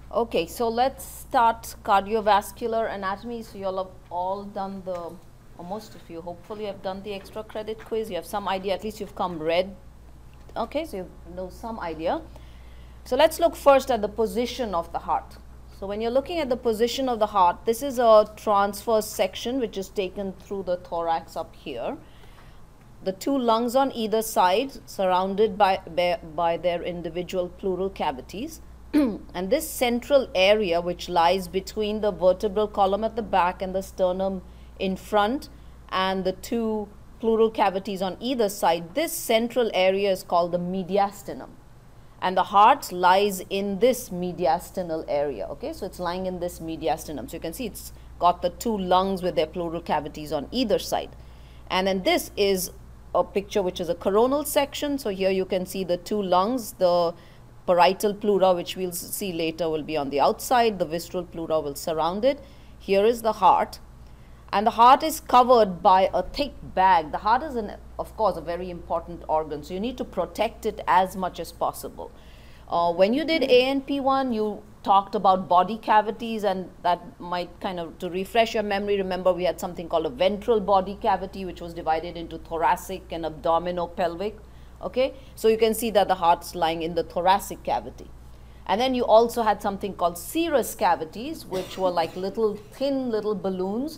Okay, so let's start cardiovascular anatomy. So you all have all done the, or most of you hopefully have done the extra credit quiz. You have some idea, at least you've come read. Okay, so you know some idea. So let's look first at the position of the heart. So when you're looking at the position of the heart, this is a transverse section which is taken through the thorax up here. The two lungs on either side surrounded by their individual pleural cavities. And this central area which lies between the vertebral column at the back and the sternum in front and the two pleural cavities on either side, this central area is called the mediastinum. And the heart lies in this mediastinal area, okay? So it's lying in this mediastinum. So you can see it's got the two lungs with their pleural cavities on either side. And then this is a picture which is a coronal section. So here you can see the two lungs, the parietal pleura, which we'll see later, will be on the outside. The visceral pleura will surround it. Here is the heart. And the heart is covered by a thick bag. The heart is, of course, a very important organ. So you need to protect it as much as possible. When you did ANP1, you talked about body cavities, and that might kind of, to refresh your memory, remember we had something called a ventral body cavity, which was divided into thoracic and abdominopelvic. Okay, so you can see that the heart's lying in the thoracic cavity. And then you also had something called serous cavities, which were like thin little balloons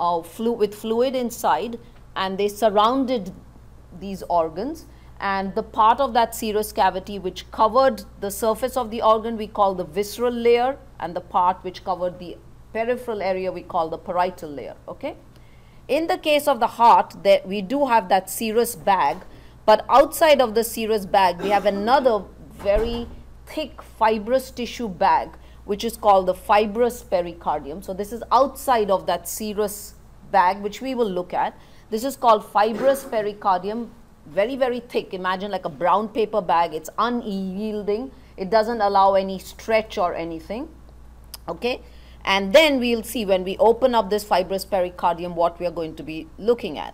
with fluid inside, and they surrounded these organs. And the part of that serous cavity which covered the surface of the organ we call the visceral layer, and the part which covered the peripheral area we call the parietal layer. Okay, in the case of the heart, we do have that serous bag. But outside of the serous bag, we have another very thick fibrous tissue bag, which is called the fibrous pericardium. So this is outside of that serous bag, which we will look at. This is called fibrous pericardium, very, very thick. Imagine like a brown paper bag. It's unyielding. It doesn't allow any stretch or anything. Okay. And then we'll see when we open up this fibrous pericardium what we are going to be looking at.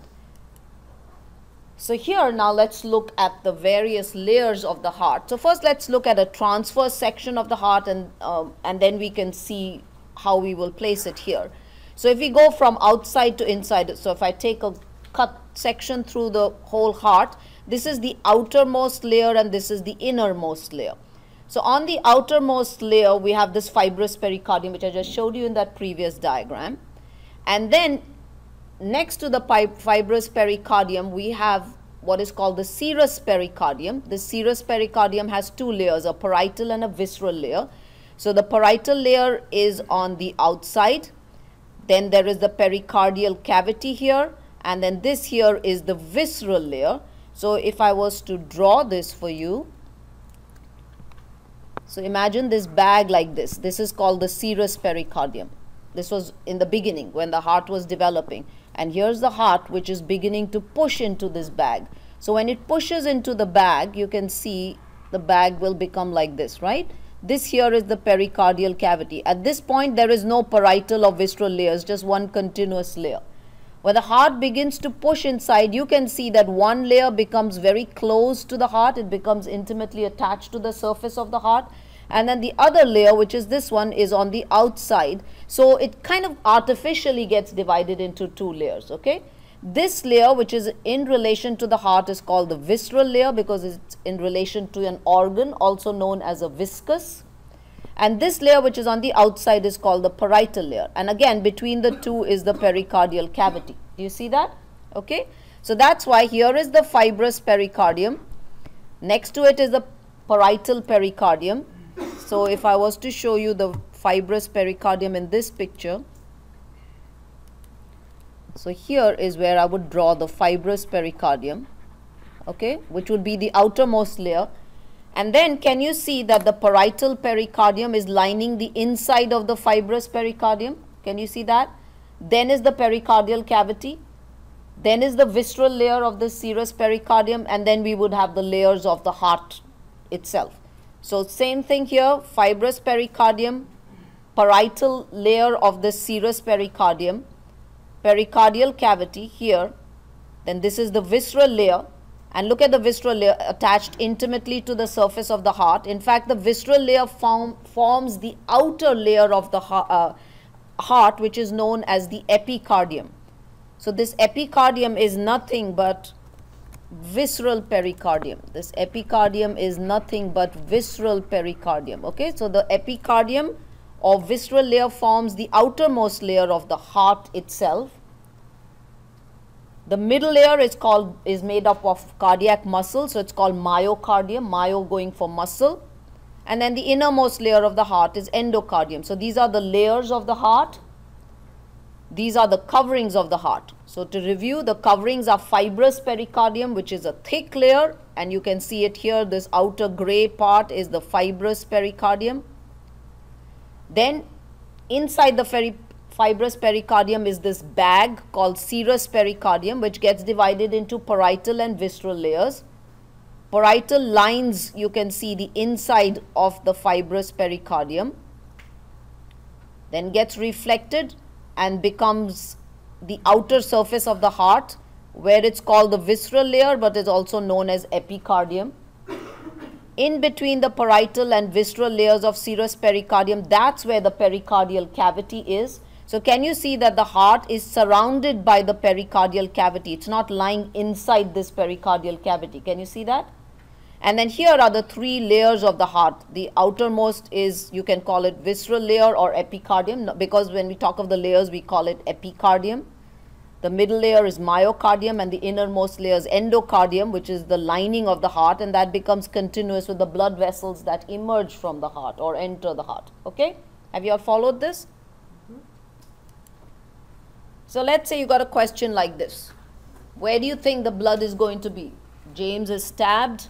So here now let's look at the various layers of the heart. So first let's look at a transverse section of the heart, and then we can see how we will place it here. So if we go from outside to inside, so if I take a cut section through the whole heart, this is the outermost layer and this is the innermost layer. So on the outermost layer we have this fibrous pericardium, which I just showed you in that previous diagram. And then next to the fibrous pericardium, we have what is called the serous pericardium. The serous pericardium has two layers, a parietal and a visceral layer. So the parietal layer is on the outside. Then there is the pericardial cavity here. And then this here is the visceral layer. So if I was to draw this for you, so imagine this bag like this. This is called the serous pericardium. This was in the beginning when the heart was developing. And here's the heart which is beginning to push into this bag. So when it pushes into the bag, you can see the bag will become like this, right? This here is the pericardial cavity. At this point, there is no parietal or visceral layers, just one continuous layer. When the heart begins to push inside, you can see that one layer becomes very close to the heart. It becomes intimately attached to the surface of the heart. And then the other layer, which is this one, is on the outside. So it kind of artificially gets divided into two layers, okay? This layer, which is in relation to the heart, is called the visceral layer because it's in relation to an organ, also known as a viscus. And this layer, which is on the outside, is called the parietal layer. And again, between the two is the pericardial cavity. Do you see that? Okay? So that's why here is the fibrous pericardium. Next to it is the parietal pericardium. So if I was to show you the fibrous pericardium in this picture, so here is where I would draw the fibrous pericardium, okay, which would be the outermost layer. And then can you see that the parietal pericardium is lining the inside of the fibrous pericardium? Can you see that? Then is the pericardial cavity. Then is the visceral layer of the serous pericardium, and then we would have the layers of the heart itself. So same thing here, fibrous pericardium, parietal layer of the serous pericardium, pericardial cavity here, then this is the visceral layer, And look at the visceral layer attached intimately to the surface of the heart. In fact, the visceral layer forms the outer layer of the heart, which is known as the epicardium. So this epicardium is nothing but visceral pericardium. This epicardium is nothing but visceral pericardium. Okay, so the epicardium or visceral layer forms the outermost layer of the heart itself. The middle layer is made up of cardiac muscle, so it's called myocardium, myo going for muscle. And then the innermost layer of the heart is endocardium. So these are the layers of the heart. These are the coverings of the heart. So to review, the coverings are fibrous pericardium, which is a thick layer, and you can see it here. This outer gray part is the fibrous pericardium. Then inside the fibrous pericardium is this bag called serous pericardium, which gets divided into parietal and visceral layers. Parietal lines, you can see the inside of the fibrous pericardium, then gets reflected and becomes the outer surface of the heart, where it's called the visceral layer, but is also known as epicardium. In between the parietal and visceral layers of serous pericardium, that's where the pericardial cavity is. So can you see that the heart is surrounded by the pericardial cavity? It's not lying inside this pericardial cavity. Can you see that? And then here are the three layers of the heart. The outermost is, you can call it visceral layer or epicardium, because when we talk of the layers, we call it epicardium. The middle layer is myocardium, and the innermost layer is endocardium, which is the lining of the heart, and that becomes continuous with the blood vessels that emerge from the heart or enter the heart. Okay? Have you all followed this? So let's say you got a question like this. Where do you think the blood is going to be? James is stabbed.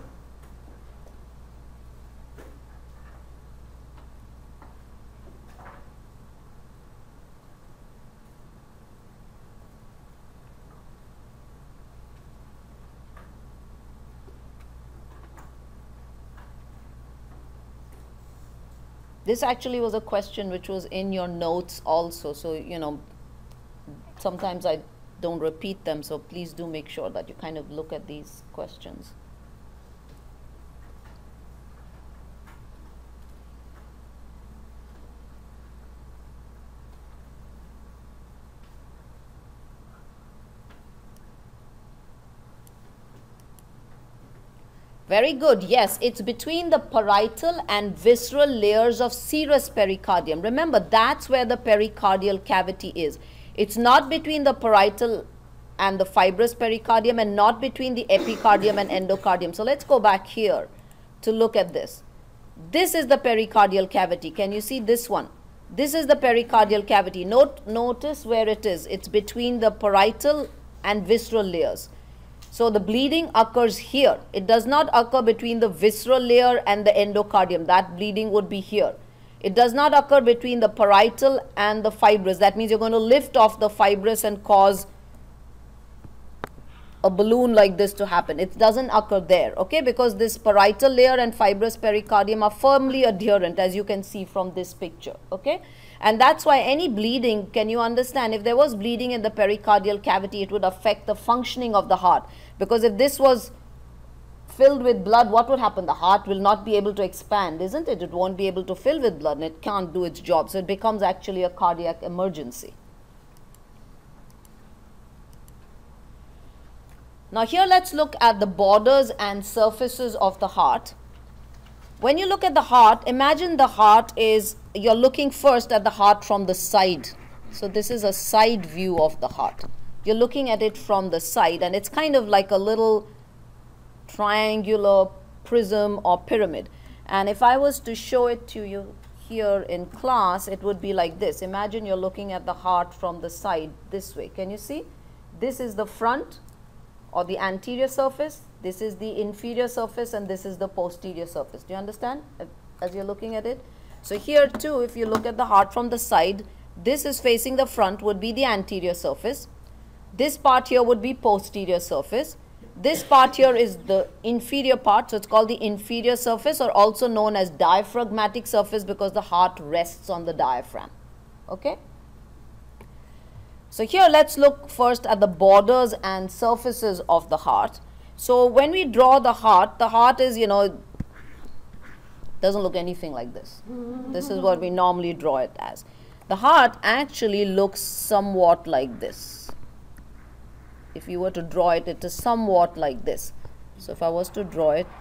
This actually was a question which was in your notes also. So, you know, sometimes I don't repeat them, so please do make sure that you kind of look at these questions. Very good. Yes, it's between the parietal and visceral layers of serous pericardium. Remember, that's where the pericardial cavity is. It's not between the parietal and the fibrous pericardium, and not between the epicardium and endocardium. So let's go back here to look at this. This is the pericardial cavity. Can you see this one? This is the pericardial cavity. Notice where it is. It's between the parietal and visceral layers. So the bleeding occurs here. It does not occur between the visceral layer and the endocardium. That bleeding would be here. It does not occur between the parietal and the fibrous. That means you're going to lift off the fibrous and cause a balloon like this to happen. It doesn't occur there, okay, because this parietal layer and fibrous pericardium are firmly adherent, as you can see from this picture, okay. And that's why any bleeding, can you understand, if there was bleeding in the pericardial cavity, it would affect the functioning of the heart, because if this was filled with blood, what would happen? The heart will not be able to expand, isn't it? It won't be able to fill with blood, and it can't do its job, so it becomes actually a cardiac emergency. Now here let's look at the borders and surfaces of the heart. When you look at the heart, imagine the heart is, you're looking first at the heart from the side. So this is a side view of the heart. You're looking at it from the side, and it's kind of like a little triangular prism or pyramid. And if I was to show it to you here in class, it would be like this. Imagine you're looking at the heart from the side this way. Can you see? This is the front or the anterior surface, this is the inferior surface, and this is the posterior surface. Do you understand as you're looking at it? So here too, if you look at the heart from the side, this is facing the front, would be the anterior surface. This part here would be posterior surface. This part here is the inferior part, so it's called the inferior surface, or also known as diaphragmatic surface, because the heart rests on the diaphragm, okay? So here let's look first at the borders and surfaces of the heart. So when we draw the heart is, you know, doesn't look anything like this. This is what we normally draw it as. The heart actually looks somewhat like this. If you were to draw it, it is somewhat like this. So if I was to draw it,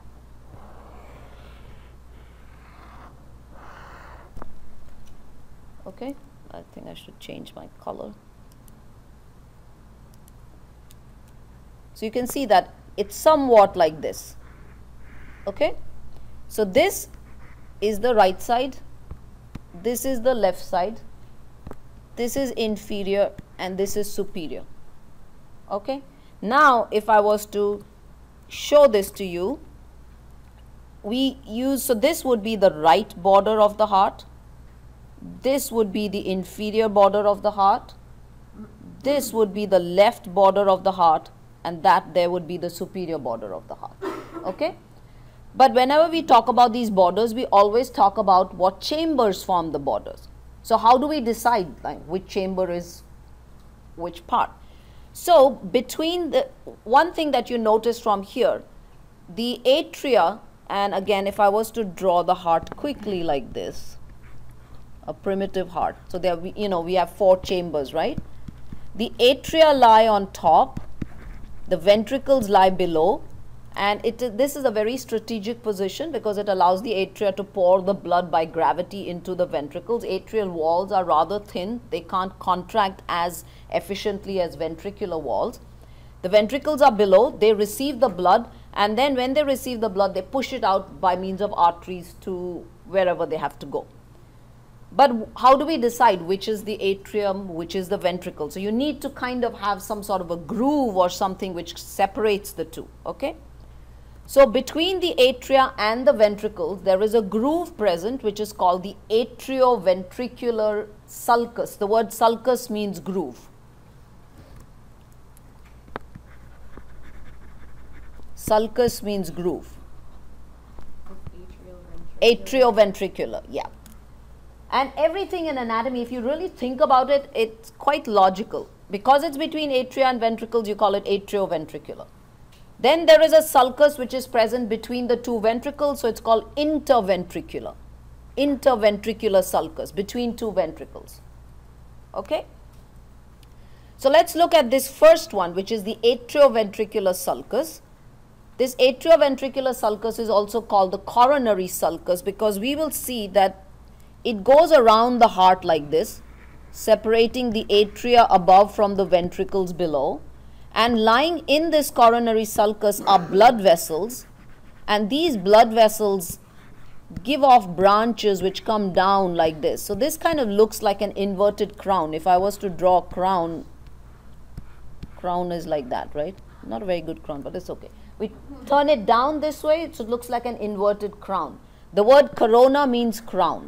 okay, I think I should change my color. So you can see that it's somewhat like this. Okay, so this is the right side, this is the left side, this is inferior and this is superior. Okay, now if I was to show this to you, so this would be the right border of the heart, this would be the inferior border of the heart, this would be the left border of the heart, and that there would be the superior border of the heart. Okay, but whenever we talk about these borders, we always talk about what chambers form the borders. So how do we decide like which chamber is which part? So between the one thing that you notice from here, the atria, and again if I was to draw the heart quickly like this, a primitive heart, so there we have 4 chambers, right? The atria lie on top, the ventricles lie below, and this is a very strategic position because it allows the atria to pour the blood by gravity into the ventricles. Atrial walls are rather thin, they can't contract as efficiently as ventricular walls. The ventricles are below, they receive the blood, and then when they receive the blood, they push it out by means of arteries to wherever they have to go. But how do we decide which is the atrium, which is the ventricle? So you need to kind of have some sort of a groove or something which separates the two, okay? So between the atria and the ventricles, there is a groove present which is called the atrioventricular sulcus. The word sulcus means groove. Sulcus means groove. Atrioventricular, yeah. And everything in anatomy, if you really think about it, it's quite logical. Because it's between atria and ventricles, you call it atrioventricular. Then there is a sulcus which is present between the 2 ventricles, so it's called interventricular. Interventricular sulcus, between 2 ventricles. Okay? So let's look at this first one, which is the atrioventricular sulcus. This atrioventricular sulcus is also called the coronary sulcus because we will see that it goes around the heart like this, separating the atria above from the ventricles below, and lying in this coronary sulcus are blood vessels, and these blood vessels give off branches which come down like this. So this kind of looks like an inverted crown. If I was to draw a crown is like that, right? Not a very good crown, but it's okay. We turn it down this way, so it looks like an inverted crown. The word corona means crown.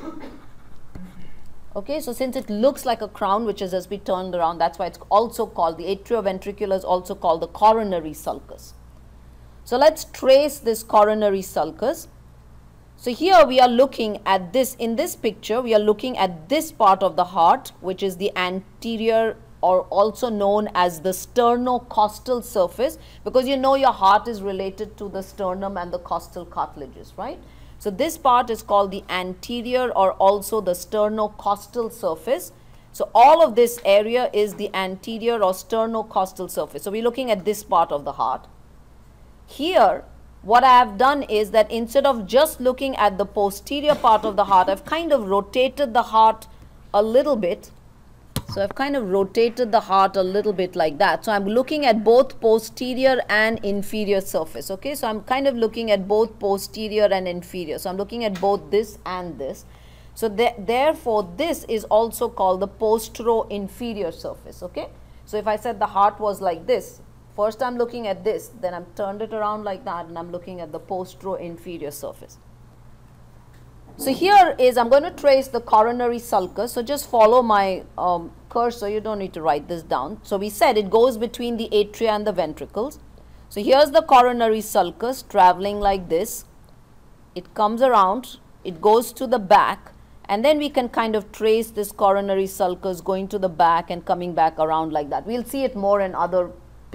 Okay, so since it looks like a crown which is as we turned around, that's why it's also called, the atrioventricular is also called the coronary sulcus. So let's trace this coronary sulcus. So here we are looking at this, in this picture we are looking at this part of the heart, which is the anterior, or also known as the sternocostal surface, because you know your heart is related to the sternum and the costal cartilages, right? So this part is called the anterior or also the sternocostal surface. So all of this area is the anterior or sternocostal surface. So we're looking at this part of the heart. Here, what I have done is that instead of just looking at the posterior part of the heart, I've kind of rotated the heart a little bit. So I've kind of rotated the heart a little bit like that. So I'm looking at both posterior and inferior surface. Okay, so I'm kind of looking at both posterior and inferior. So I'm looking at both this and this. So therefore, this is also called the postero-inferior surface. Okay, so if I said the heart was like this, first I'm looking at this, then I'm turned it around like that, and I'm looking at the postero-inferior surface. So here is, I'm going to trace the coronary sulcus. So just follow my cursor, you don't need to write this down. So we said it goes between the atria and the ventricles. So here's the coronary sulcus traveling like this. It comes around, it goes to the back, and then we can kind of trace this coronary sulcus going to the back and coming back around like that. We'll see it more in other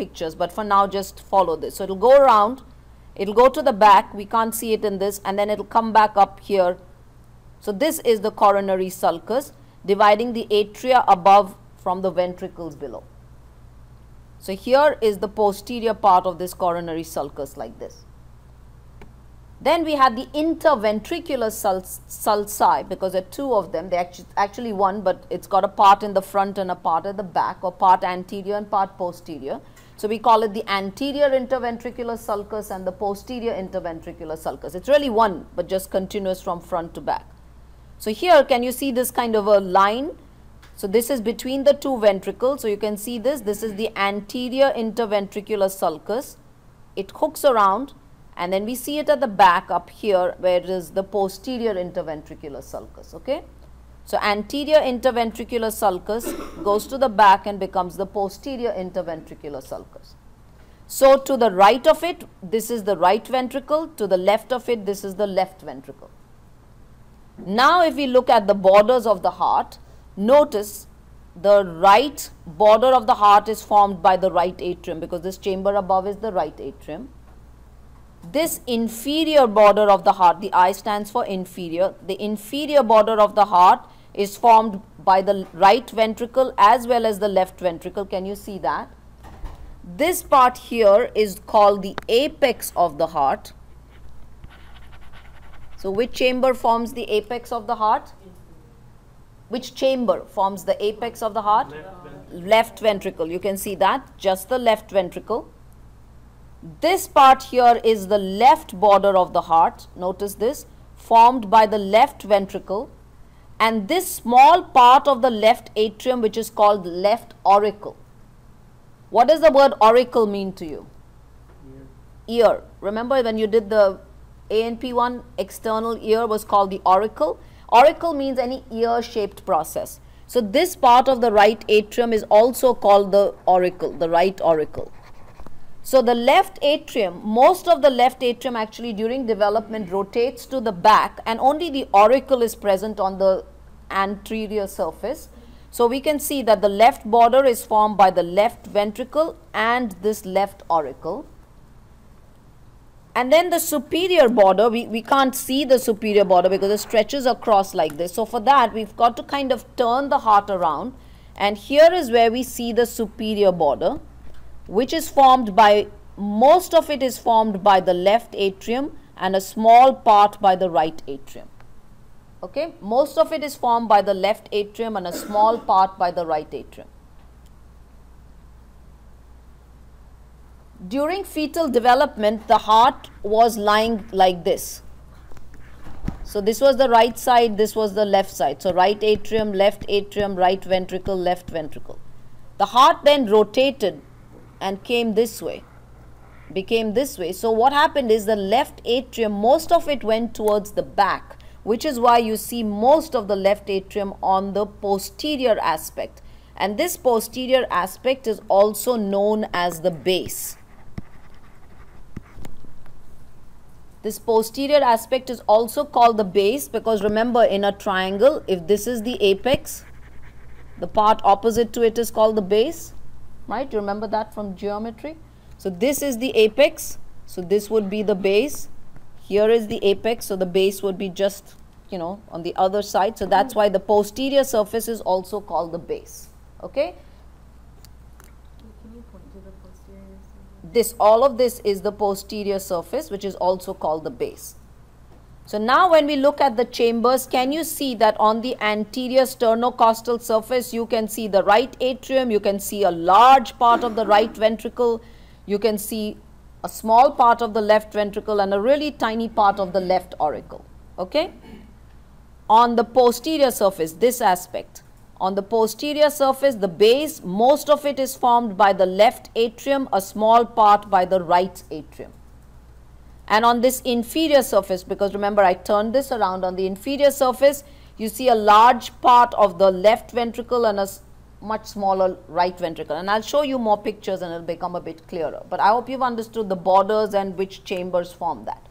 pictures, but for now just follow this. So it will go around, it will go to the back, we can't see it in this, and then it will come back up here. So this is the coronary sulcus, dividing the atria above from the ventricles below. So here is the posterior part of this coronary sulcus like this. Then we have the interventricular sulci, because there are two of them. They actually one, but it's got a part in the front and a part at the back, or part anterior and part posterior. So we call it the anterior interventricular sulcus and the posterior interventricular sulcus. It's really one, but just continuous from front to back. So here, can you see this kind of a line? So this is between the two ventricles. So you can see this. This is the anterior interventricular sulcus. It hooks around, and then we see it at the back up here, where it is the posterior interventricular sulcus. Okay. So anterior interventricular sulcus goes to the back and becomes the posterior interventricular sulcus. So to the right of it, this is the right ventricle. To the left of it, this is the left ventricle. Now if we look at the borders of the heart, notice the right border of the heart is formed by the right atrium, because this chamber above is the right atrium. This inferior border of the heart, the I stands for inferior, the inferior border of the heart is formed by the right ventricle as well as the left ventricle. Can you see that? This part here is called the apex of the heart. So which chamber forms the apex of the heart? Which chamber forms the apex of the heart? Left ventricle. You can see that, just the left ventricle. This part here is the left border of the heart. Notice this, formed by the left ventricle. And this small part of the left atrium, which is called left auricle. What does the word auricle mean to you? Ear. Remember when you did the A&P one, external ear was called the auricle. Auricle means any ear-shaped process. So this part of the right atrium is also called the auricle, the right auricle. So the left atrium, most of the left atrium actually during development rotates to the back, and only the auricle is present on the anterior surface. So we can see that the left border is formed by the left ventricle and this left auricle. And then the superior border, we can't see the superior border because it stretches across like this. So for that, we've got to kind of turn the heart around, and here is where we see the superior border, which is formed by, most of it is formed by the left atrium and a small part by the right atrium. Okay, most of it is formed by the left atrium and a small part by the right atrium. During fetal development, the heart was lying like this. So this was the right side, this was the left side. So right atrium, right ventricle, left ventricle. The heart then rotated and came this way, became this way. So what happened is the left atrium, most of it went towards the back, which is why you see most of the left atrium on the posterior aspect. And this posterior aspect is also known as the base. This posterior aspect is also called the base because remember, in a triangle, if this is the apex, the part opposite to it is called the base. Right, you remember that from geometry. So this is the apex, so this would be the base. Here is the apex, so the base would be just, you know, on the other side. So that's why the posterior surface is also called the base. Okay. Can you point to the posterior surface? This, all of this is the posterior surface, which is also called the base. So now when we look at the chambers, can you see that on the anterior sternocostal surface, you can see the right atrium, you can see a large part of the right ventricle, you can see a small part of the left ventricle and a really tiny part of the left auricle. Okay? On the posterior surface, this aspect, on the posterior surface, the base, most of it is formed by the left atrium, a small part by the right atrium. And on this inferior surface, because remember I turned this around, on the inferior surface, you see a large part of the left ventricle and a much smaller right ventricle. And I'll show you more pictures and it'll become a bit clearer. But I hope you've understood the borders and which chambers form that.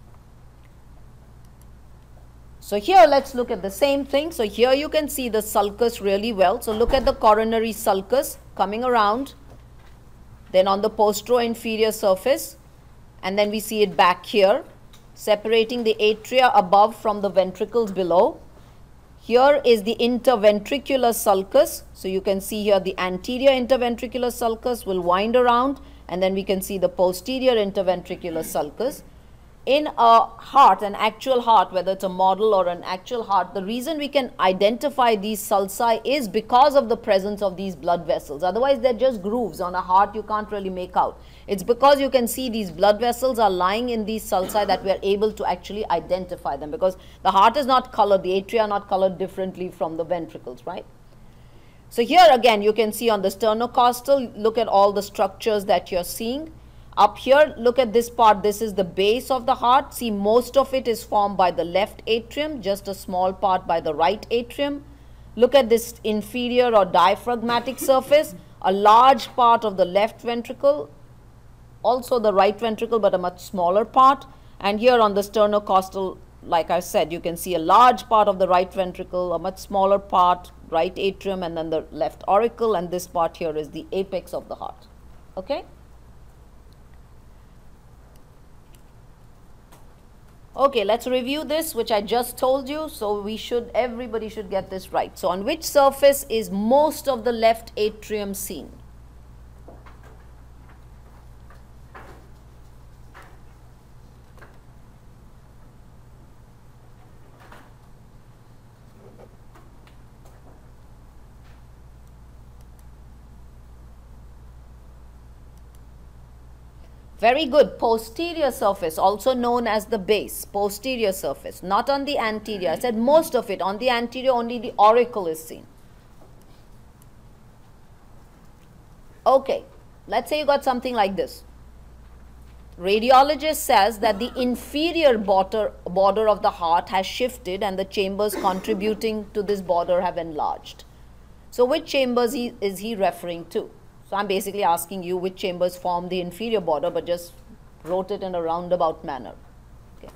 So here let's look at the same thing. So here you can see the sulcus really well. So look at the coronary sulcus coming around. then on the postero-inferior surface, and then we see it back here, separating the atria above from the ventricles below. Here is the interventricular sulcus. So you can see here the anterior interventricular sulcus will wind around, and then we can see the posterior interventricular sulcus. In a heart, an actual heart, whether it's a model or an actual heart, the reason we can identify these sulci is because of the presence of these blood vessels. Otherwise, they're just grooves. On a heart, you can't really make out. It's because you can see these blood vessels are lying in these sulci that we are able to actually identify them, because the heart is not colored, the atria are not colored differently from the ventricles, right? So here again, you can see on the sternocostal, look at all the structures that you're seeing. Up here, look at this part. This is the base of the heart. See, most of it is formed by the left atrium, just a small part by the right atrium. Look at this inferior or diaphragmatic surface, a large part of the left ventricle, also the right ventricle, but a much smaller part. And here on the sternocostal, like I said, you can see a large part of the right ventricle, a much smaller part, right atrium, and then the left auricle, and this part here is the apex of the heart. Okay? Okay, let's review this, which I just told you. So everybody should get this right. So on which surface is most of the left atrium seen? Very good. Posterior surface, also known as the base, posterior surface, not on the anterior. I said most of it. On the anterior, only the auricle is seen. Okay, let's say you got something like this. Radiologist says that the inferior border of the heart has shifted and the chambers contributing to this border have enlarged. So which chambers is he referring to? So I'm basically asking you which chambers form the inferior border, but just wrote it in a roundabout manner. Okay.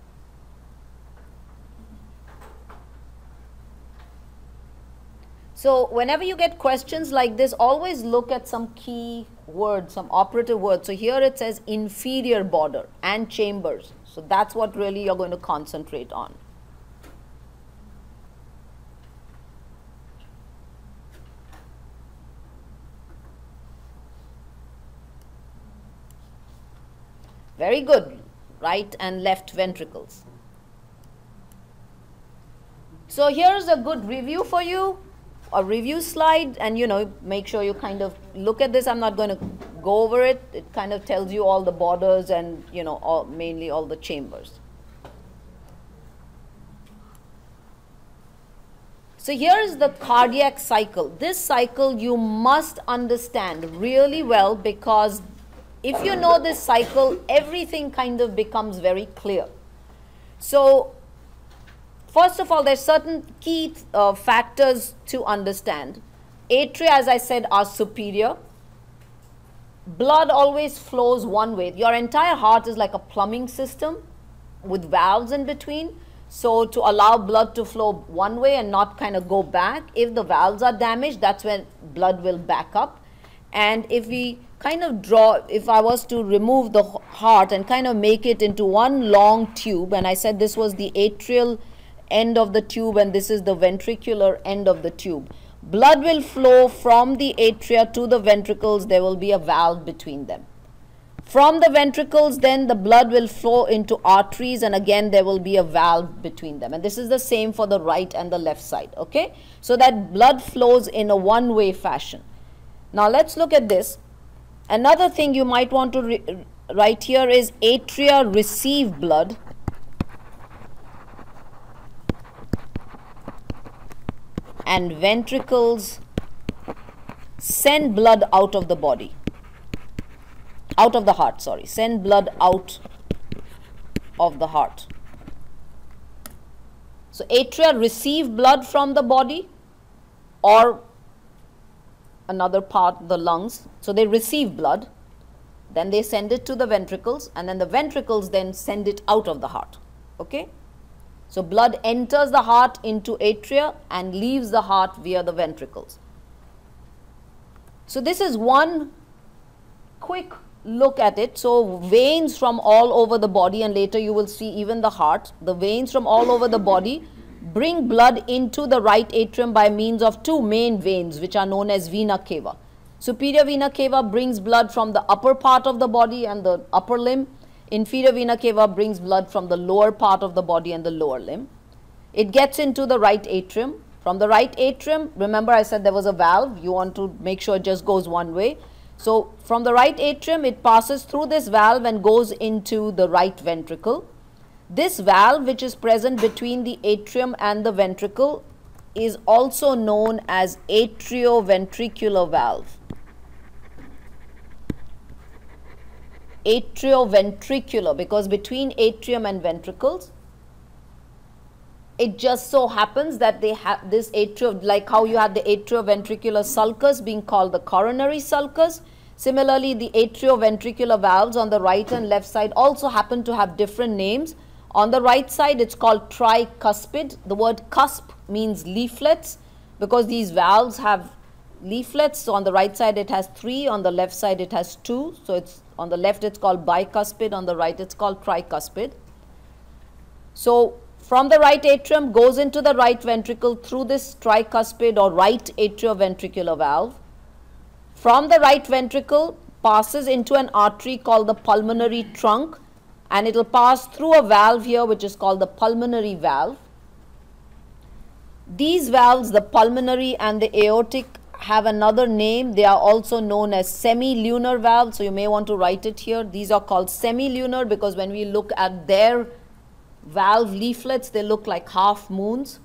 So whenever you get questions like this, always look at some key words, some operative words. So here it says inferior border and chambers. So that's what really you're going to concentrate on. Very good. Right and left ventricles. So here's a good review for you, a review slide, and make sure you kind of look at this. I'm not going to go over it. It kind of tells you all the borders and mainly all the chambers. So here is the cardiac cycle. This cycle you must understand really well, because if you know this cycle, everything kind of becomes very clear. So first of all, there's certain key factors to understand. Atria, as I said, are superior. Blood always flows one way. Your entire heart is like a plumbing system with valves in between. So to allow blood to flow one way and not kind of go back, if the valves are damaged, that's when blood will back up. And if we kind of if I was to remove the heart and kind of make it into one long tube, and I said this was the atrial end of the tube and this is the ventricular end of the tube, blood will flow from the atria to the ventricles. There will be a valve between them. From the ventricles, then the blood will flow into arteries, and again there will be a valve between them. And this is the same for the right and the left side, okay? So that blood flows in a one-way fashion. Now let's look at this. Another thing you might want to write here is atria receive blood and ventricles send blood out of the body. Out of the heart, sorry. Send blood out of the heart. So atria receive blood from the body or another part, the lungs. So they receive blood, then they send it to the ventricles, and then the ventricles then send it out of the heart. Okay? So blood enters the heart into atria and leaves the heart via the ventricles. So this is one quick look at it. So veins from all over the body, and later you will see even the heart, the veins from all over the body bring blood into the right atrium by means of two main veins which are known as vena cava. Superior vena cava brings blood from the upper part of the body and the upper limb. Inferior vena cava brings blood from the lower part of the body and the lower limb. It gets into the right atrium. From the right atrium, remember I said there was a valve. You want to make sure it just goes one way. So from the right atrium, it passes through this valve and goes into the right ventricle. This valve, which is present between the atrium and the ventricle, is also known as atrioventricular valve. Atrioventricular, because between atrium and ventricles, it just so happens that they have this atrium, like how you had the atrioventricular sulcus being called the coronary sulcus. Similarly, the atrioventricular valves on the right and left side also happen to have different names. On the right side, it's called tricuspid. The word cusp means leaflets because these valves have leaflets. So on the right side, it has 3. On the left side, it has 2. So it's on the left, it's called bicuspid. On the right, it's called tricuspid. So from the right atrium goes into the right ventricle through this tricuspid or right atrioventricular valve. From the right ventricle passes into an artery called the pulmonary trunk, and it will pass through a valve here which is called the pulmonary valve. These valves, the pulmonary and the aortic, have another name. They are also known as semilunar valves. So you may want to write it here. These are called semilunar because when we look at their valve leaflets, they look like half moons.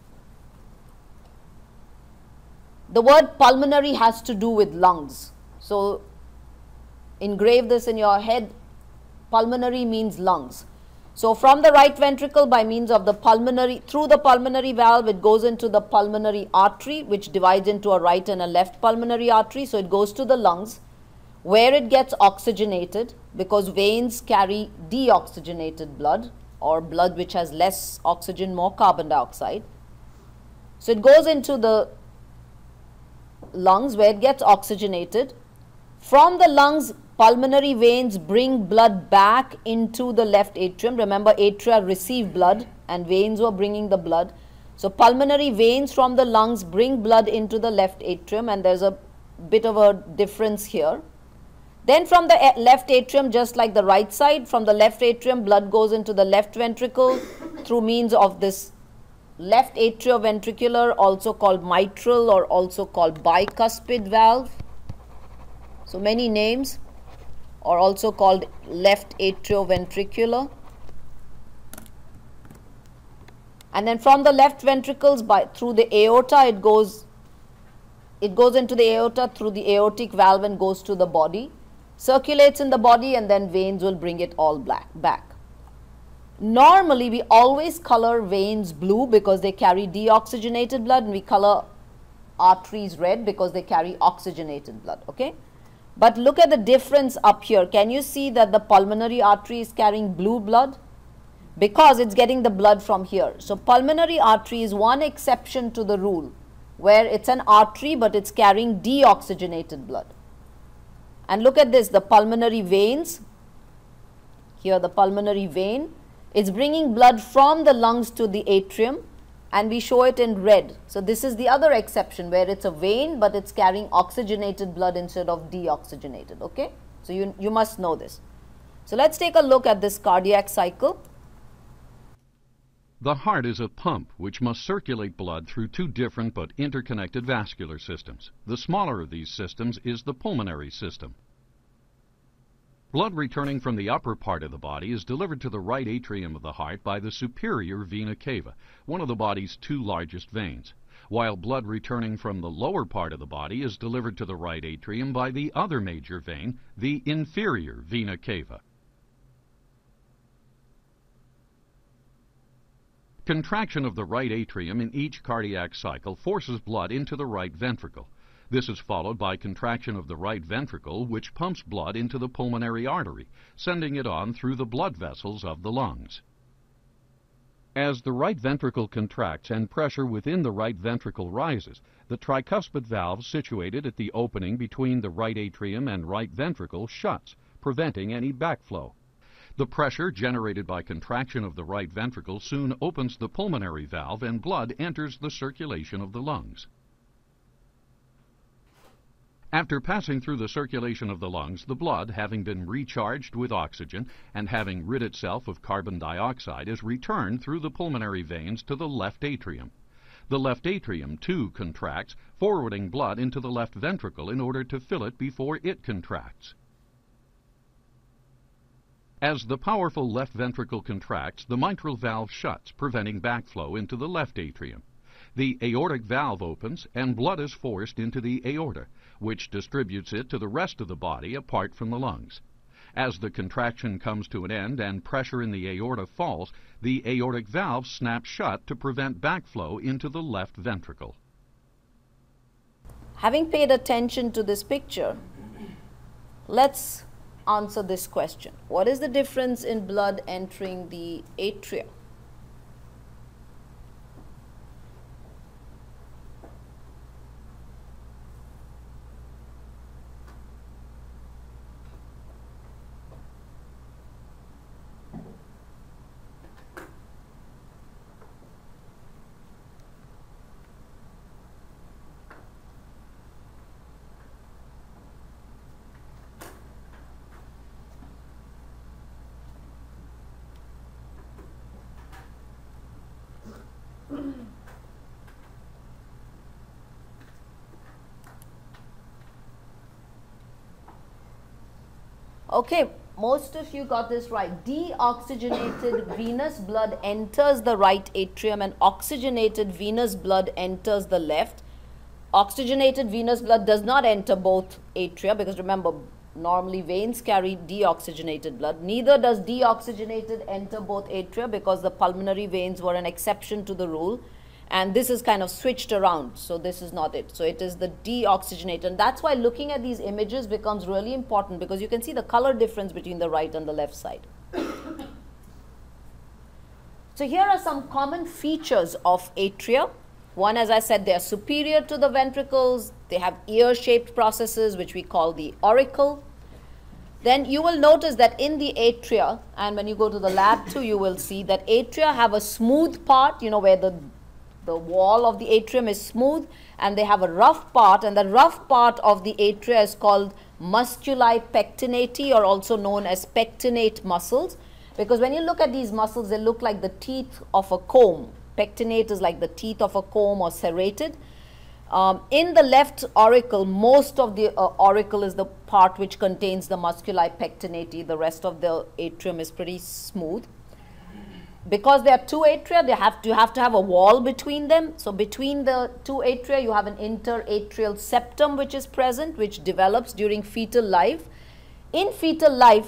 The word pulmonary has to do with lungs. So engrave this in your head. Pulmonary means lungs. So from the right ventricle, by means of the pulmonary, through the pulmonary valve, it goes into the pulmonary artery, which divides into a right and a left pulmonary artery. So it goes to the lungs, where it gets oxygenated because veins carry deoxygenated blood, or blood which has less oxygen, more carbon dioxide. So it goes into the lungs where it gets oxygenated. From the lungs, pulmonary veins bring blood back into the left atrium. Remember, atria receive blood and veins were bringing the blood. So pulmonary veins from the lungs bring blood into the left atrium, and there's a bit of a difference here. Then from the left atrium, just like the right side, from the left atrium, blood goes into the left ventricle through means of this left atrioventricular, also called mitral or also called bicuspid valve. So many names, or also called left atrioventricular. And then from the left ventricles, through the aorta, it goes into the aorta through the aortic valve and goes to the body, circulates in the body, and then veins will bring it all back. Normally, we always color veins blue because they carry deoxygenated blood, and we color arteries red because they carry oxygenated blood, okay? But look at the difference up here. Can you see that the pulmonary artery is carrying blue blood? Because it's getting the blood from here. So pulmonary artery is one exception to the rule, where it's an artery but it's carrying deoxygenated blood. And look at this, the pulmonary veins. Here the pulmonary vein is bringing blood from the lungs to the atrium, and we show it in red. So this is the other exception where it's a vein but it's carrying oxygenated blood instead of deoxygenated, okay? So you must know this. So let's take a look at this cardiac cycle. The heart is a pump which must circulate blood through two different but interconnected vascular systems. The smaller of these systems is the pulmonary system. Blood returning from the upper part of the body is delivered to the right atrium of the heart by the superior vena cava, one of the body's 2 largest veins, while blood returning from the lower part of the body is delivered to the right atrium by the other major vein, the inferior vena cava. Contraction of the right atrium in each cardiac cycle forces blood into the right ventricle. This is followed by contraction of the right ventricle, which pumps blood into the pulmonary artery, sending it on through the blood vessels of the lungs. As the right ventricle contracts and pressure within the right ventricle rises, the tricuspid valve situated at the opening between the right atrium and right ventricle shuts, preventing any backflow. The pressure generated by contraction of the right ventricle soon opens the pulmonary valve and blood enters the circulation of the lungs. After passing through the circulation of the lungs, the blood, having been recharged with oxygen and having rid itself of carbon dioxide, is returned through the pulmonary veins to the left atrium. The left atrium, too, contracts, forwarding blood into the left ventricle in order to fill it before it contracts. As the powerful left ventricle contracts, the mitral valve shuts, preventing backflow into the left atrium. The aortic valve opens and blood is forced into the aorta, which distributes it to the rest of the body apart from the lungs. As the contraction comes to an end and pressure in the aorta falls, the aortic valve snaps shut to prevent backflow into the left ventricle. Having paid attention to this picture, let's answer this question. What is the difference in blood entering the atria? Okay, most of you got this right. Deoxygenated venous blood enters the right atrium and oxygenated venous blood enters the left. Oxygenated venous blood does not enter both atria because remember, normally veins carry deoxygenated blood. Neither does deoxygenated enter both atria because the pulmonary veins were an exception to the rule. And this is kind of switched around, so this is not it. So it is the deoxygenated, and that's why looking at these images becomes really important because you can see the color difference between the right and the left side. So here are some common features of atria. One, as I said, they are superior to the ventricles. They have ear-shaped processes, which we call the auricle. Then you will notice that in the atria, and when you go to the lab too, you will see that atria have a smooth part, you know, where the wall of the atrium is smooth, and they have a rough part, and the rough part of the atria is called musculi pectinati, or also known as pectinate muscles, because when you look at these muscles, they look like the teeth of a comb. Pectinate is like the teeth of a comb or serrated. In the left auricle, most of the auricle is the part which contains the musculi pectinati. The rest of the atrium is pretty smooth. Because there are two atria, you have to have a wall between them. So between the two atria, you have an interatrial septum which is present, which develops during fetal life. In fetal life,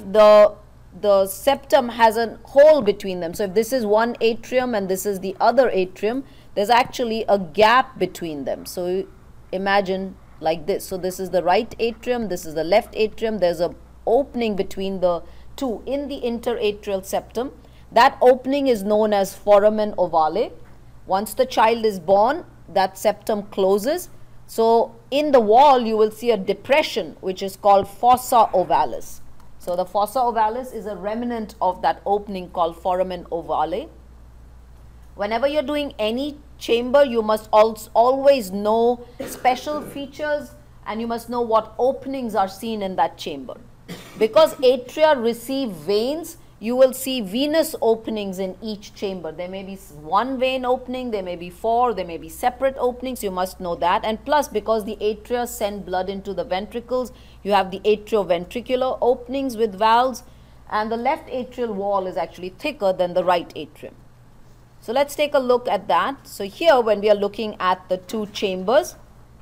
the septum has a hole between them. So if this is one atrium and this is the other atrium, there's actually a gap between them. So imagine like this. So this is the right atrium, this is the left atrium. There's an opening between the two in the interatrial septum. That opening is known as foramen ovale. Once the child is born, that septum closes. So in the wall, you will see a depression which is called fossa ovalis. So the fossa ovalis is a remnant of that opening called foramen ovale. Whenever you're doing any chamber, you must always know special features and you must know what openings are seen in that chamber. Because atria receive veins, you will see venous openings in each chamber. There may be one vein opening, there may be four, there may be separate openings, you must know that. And plus, because the atria send blood into the ventricles, you have the atrioventricular openings with valves, and the left atrial wall is actually thicker than the right atrium. So let's take a look at that. So here, when we are looking at the two chambers,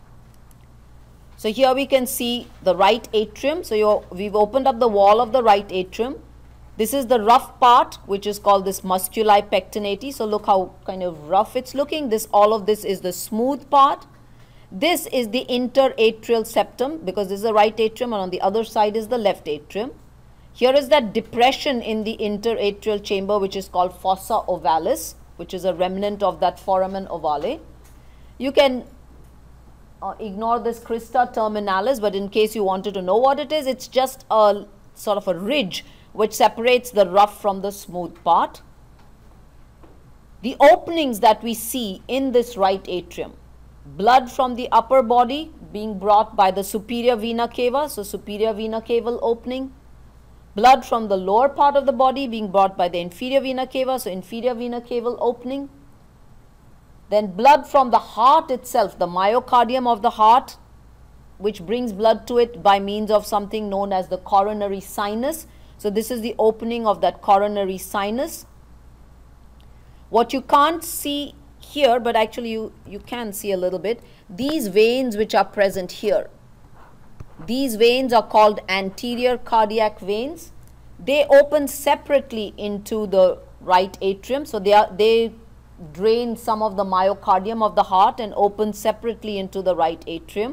so here we can see the right atrium. So we've opened up the wall of the right atrium. This is the rough part, which is called this musculi pectinati. So look how kind of rough it's looking. All of this is the smooth part. This is the interatrial septum, because this is the right atrium and on the other side is the left atrium. Here is that depression in the interatrial chamber, which is called fossa ovalis. which is a remnant of that foramen ovale. You can ignore this crista terminalis, but in case you wanted to know what it is, it's just a sort of a ridge which separates the rough from the smooth part. The openings that we see in this right atrium, blood from the upper body being brought by the superior vena cava, so superior vena caval opening, blood from the lower part of the body being brought by the inferior vena cava, so inferior vena caval opening, then blood from the heart itself, the myocardium of the heart, which brings blood to it by means of something known as the coronary sinus. So this is the opening of that coronary sinus. What you can't see here, but actually you can see a little bit, these veins which are present here, these veins are called anterior cardiac veins. They open separately into the right atrium, so they drain some of the myocardium of the heart and open separately into the right atrium.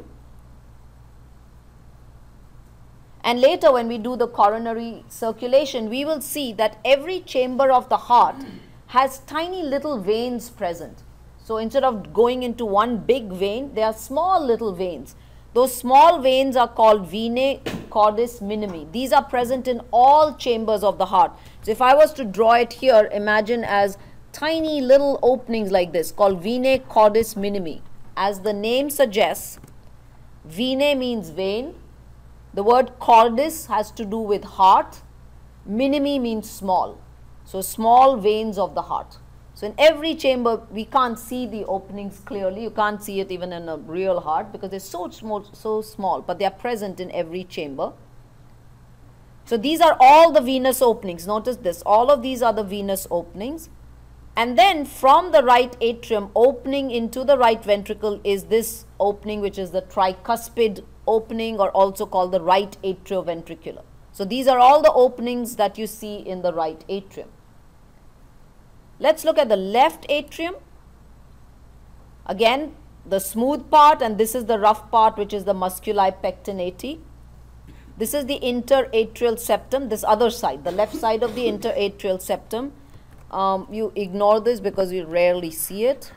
And later when we do the coronary circulation, we will see that every chamber of the heart has tiny little veins present. So instead of going into one big vein, there are small little veins. Those small veins are called venae cordis minimi. These are present in all chambers of the heart. So if I was to draw it here, imagine as tiny little openings like this called venae cordis minimi. As the name suggests, venae means vein. The word cordis has to do with heart. Minimi means small. So small veins of the heart. So in every chamber, we can't see the openings clearly. You can't see it even in a real heart because they're so small, but they are present in every chamber. So these are all the venous openings. Notice this, all of these are the venous openings. And then from the right atrium opening into the right ventricle is this opening, which is the tricuspid opening, or also called the right atrioventricular. So these are all the openings that you see in the right atrium. Let's look at the left atrium. Again, the smooth part, and this is the rough part, which is the musculi pectinati. This is the interatrial septum, this other side, the left side of the interatrial septum. You ignore this because you rarely see it.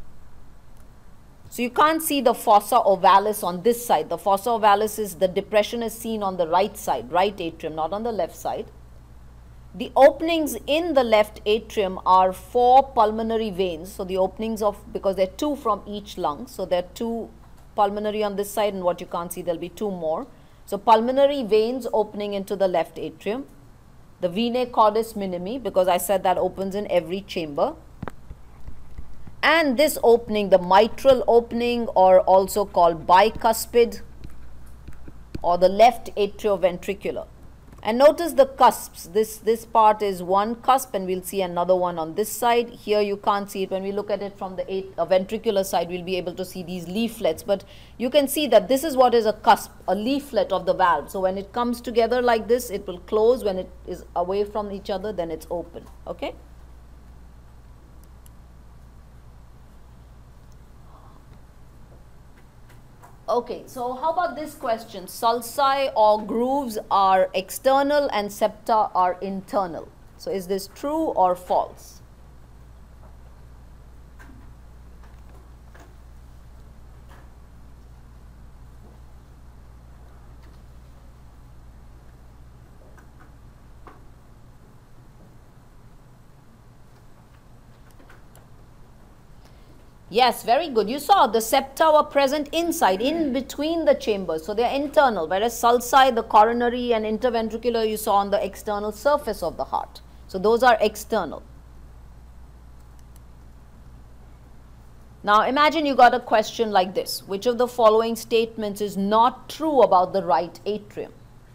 So you can't see the fossa ovalis on this side. The fossa ovalis is, the depression is seen on the right side, right atrium, not on the left side. The openings in the left atrium are 4 pulmonary veins. So the openings of, because there are 2 from each lung, so there are 2 pulmonary on this side, and what you can't see, there will be 2 more. So pulmonary veins opening into the left atrium. The venae cordis minimi, because I said that opens in every chamber. And this opening, the mitral opening, or also called bicuspid, or the left atrioventricular. And notice the cusps. This part is one cusp, and we'll see another one on this side. Here you can't see it. When we look at it from the ventricular side, we'll be able to see these leaflets. But you can see that this is what is a cusp, a leaflet of the valve. So when it comes together like this, it will close. When it is away from each other, then it's open. Okay? Okay, so how about this question? Sulci or grooves are external and septa are internal. So is this true or false? Yes, very good. You saw the septa were present inside, in between the chambers. So they are internal, whereas sulci, the coronary and interventricular, you saw on the external surface of the heart. So those are external. Now imagine you got a question like this. Which of the following statements is not true about the right atrium?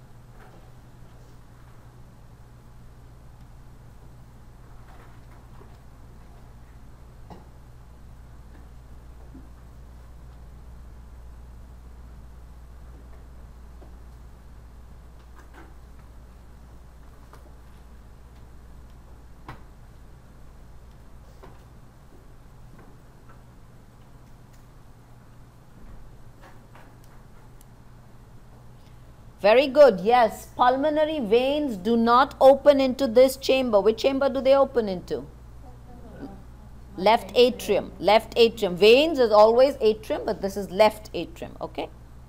Very good. Yes, pulmonary veins do not open into this chamber. Which chamber do they open into? Left atrium, left atrium. Veins is always atrium, but this is left atrium, okay?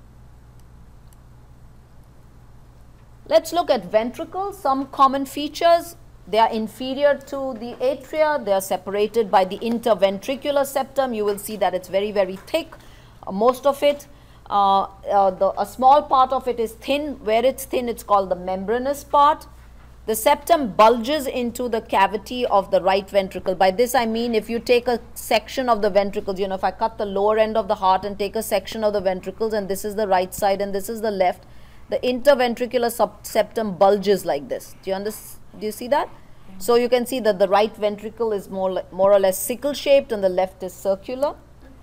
Let's look at ventricles, some common features. They are inferior to the atria. They are separated by the interventricular septum. You will see that it's very, very thick, most of it. A small part of it is thin. Where it's thin, it's called the membranous part. The septum bulges into the cavity of the right ventricle. By this I mean, if you take a section of the ventricles, you know, if I cut the lower end of the heart and take a section of the ventricles, and this is the right side and this is the left, the interventricular septum bulges like this. Do you see that? So you can see that the right ventricle is more or less sickle shaped and the left is circular.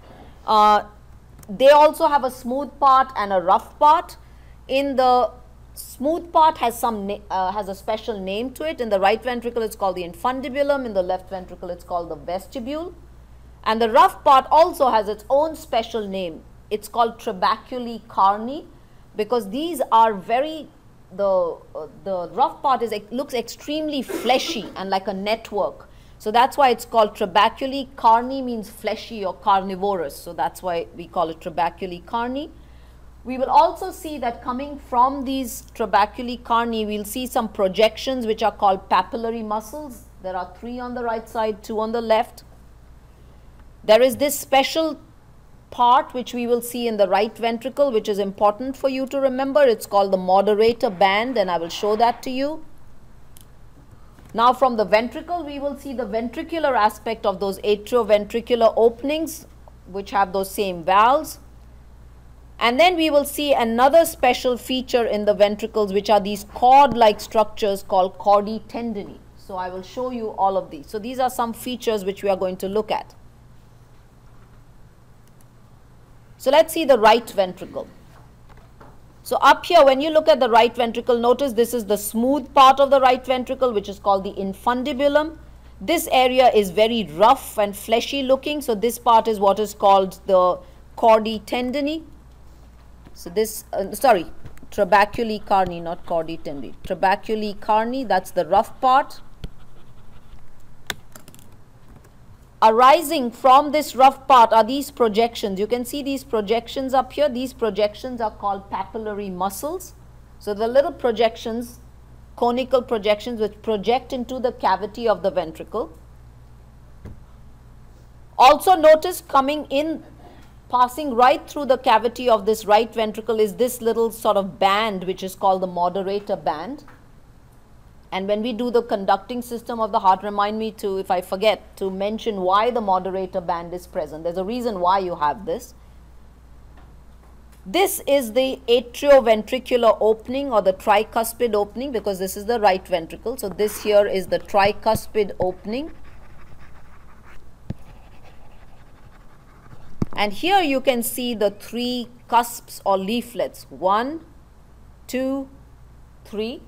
They also have a smooth part and a rough part. In the smooth part has a special name to it. In the right ventricle it's called the infundibulum, in the left ventricle it's called the vestibule. And the rough part also has its own special name. It's called trabeculae carni, because these are the rough part looks extremely fleshy and like a network. So that's why it's called trabeculae carni, means fleshy or carnivorous. So that's why we call it trabeculae carni. We will also see that coming from these trabeculae carni, we'll see some projections which are called papillary muscles. There are 3 on the right side, 2 on the left. There is this special part which we will see in the right ventricle, which is important for you to remember. It's called the moderator band, and I will show that to you. Now from the ventricle, we will see the ventricular aspect of those atrioventricular openings, which have those same valves. And then we will see another special feature in the ventricles, which are these cord-like structures called chordae tendineae. So I will show you all of these. So these are some features which we are going to look at. So let's see the right ventricle. So up here, when you look at the right ventricle, notice this is the smooth part of the right ventricle, which is called the infundibulum. This area is very rough and fleshy looking. So this part is what is called the chordae tendineae. So this, trabeculae carni, not chordae tendineae. Trabeculae carni, that's the rough part. Arising from this rough part are these projections. You can see these projections up here. These projections are called papillary muscles. So the little projections, conical projections, which project into the cavity of the ventricle. Also notice coming in, passing right through the cavity of this right ventricle is this little sort of band which is called the moderator band. And when we do the conducting system of the heart, remind me to, if I forget, to mention why the moderator band is present. There's a reason why you have this. This is the atrioventricular opening or the tricuspid opening, because this is the right ventricle. So this here is the tricuspid opening. And here you can see the 3 cusps or leaflets. 1, 2, 3.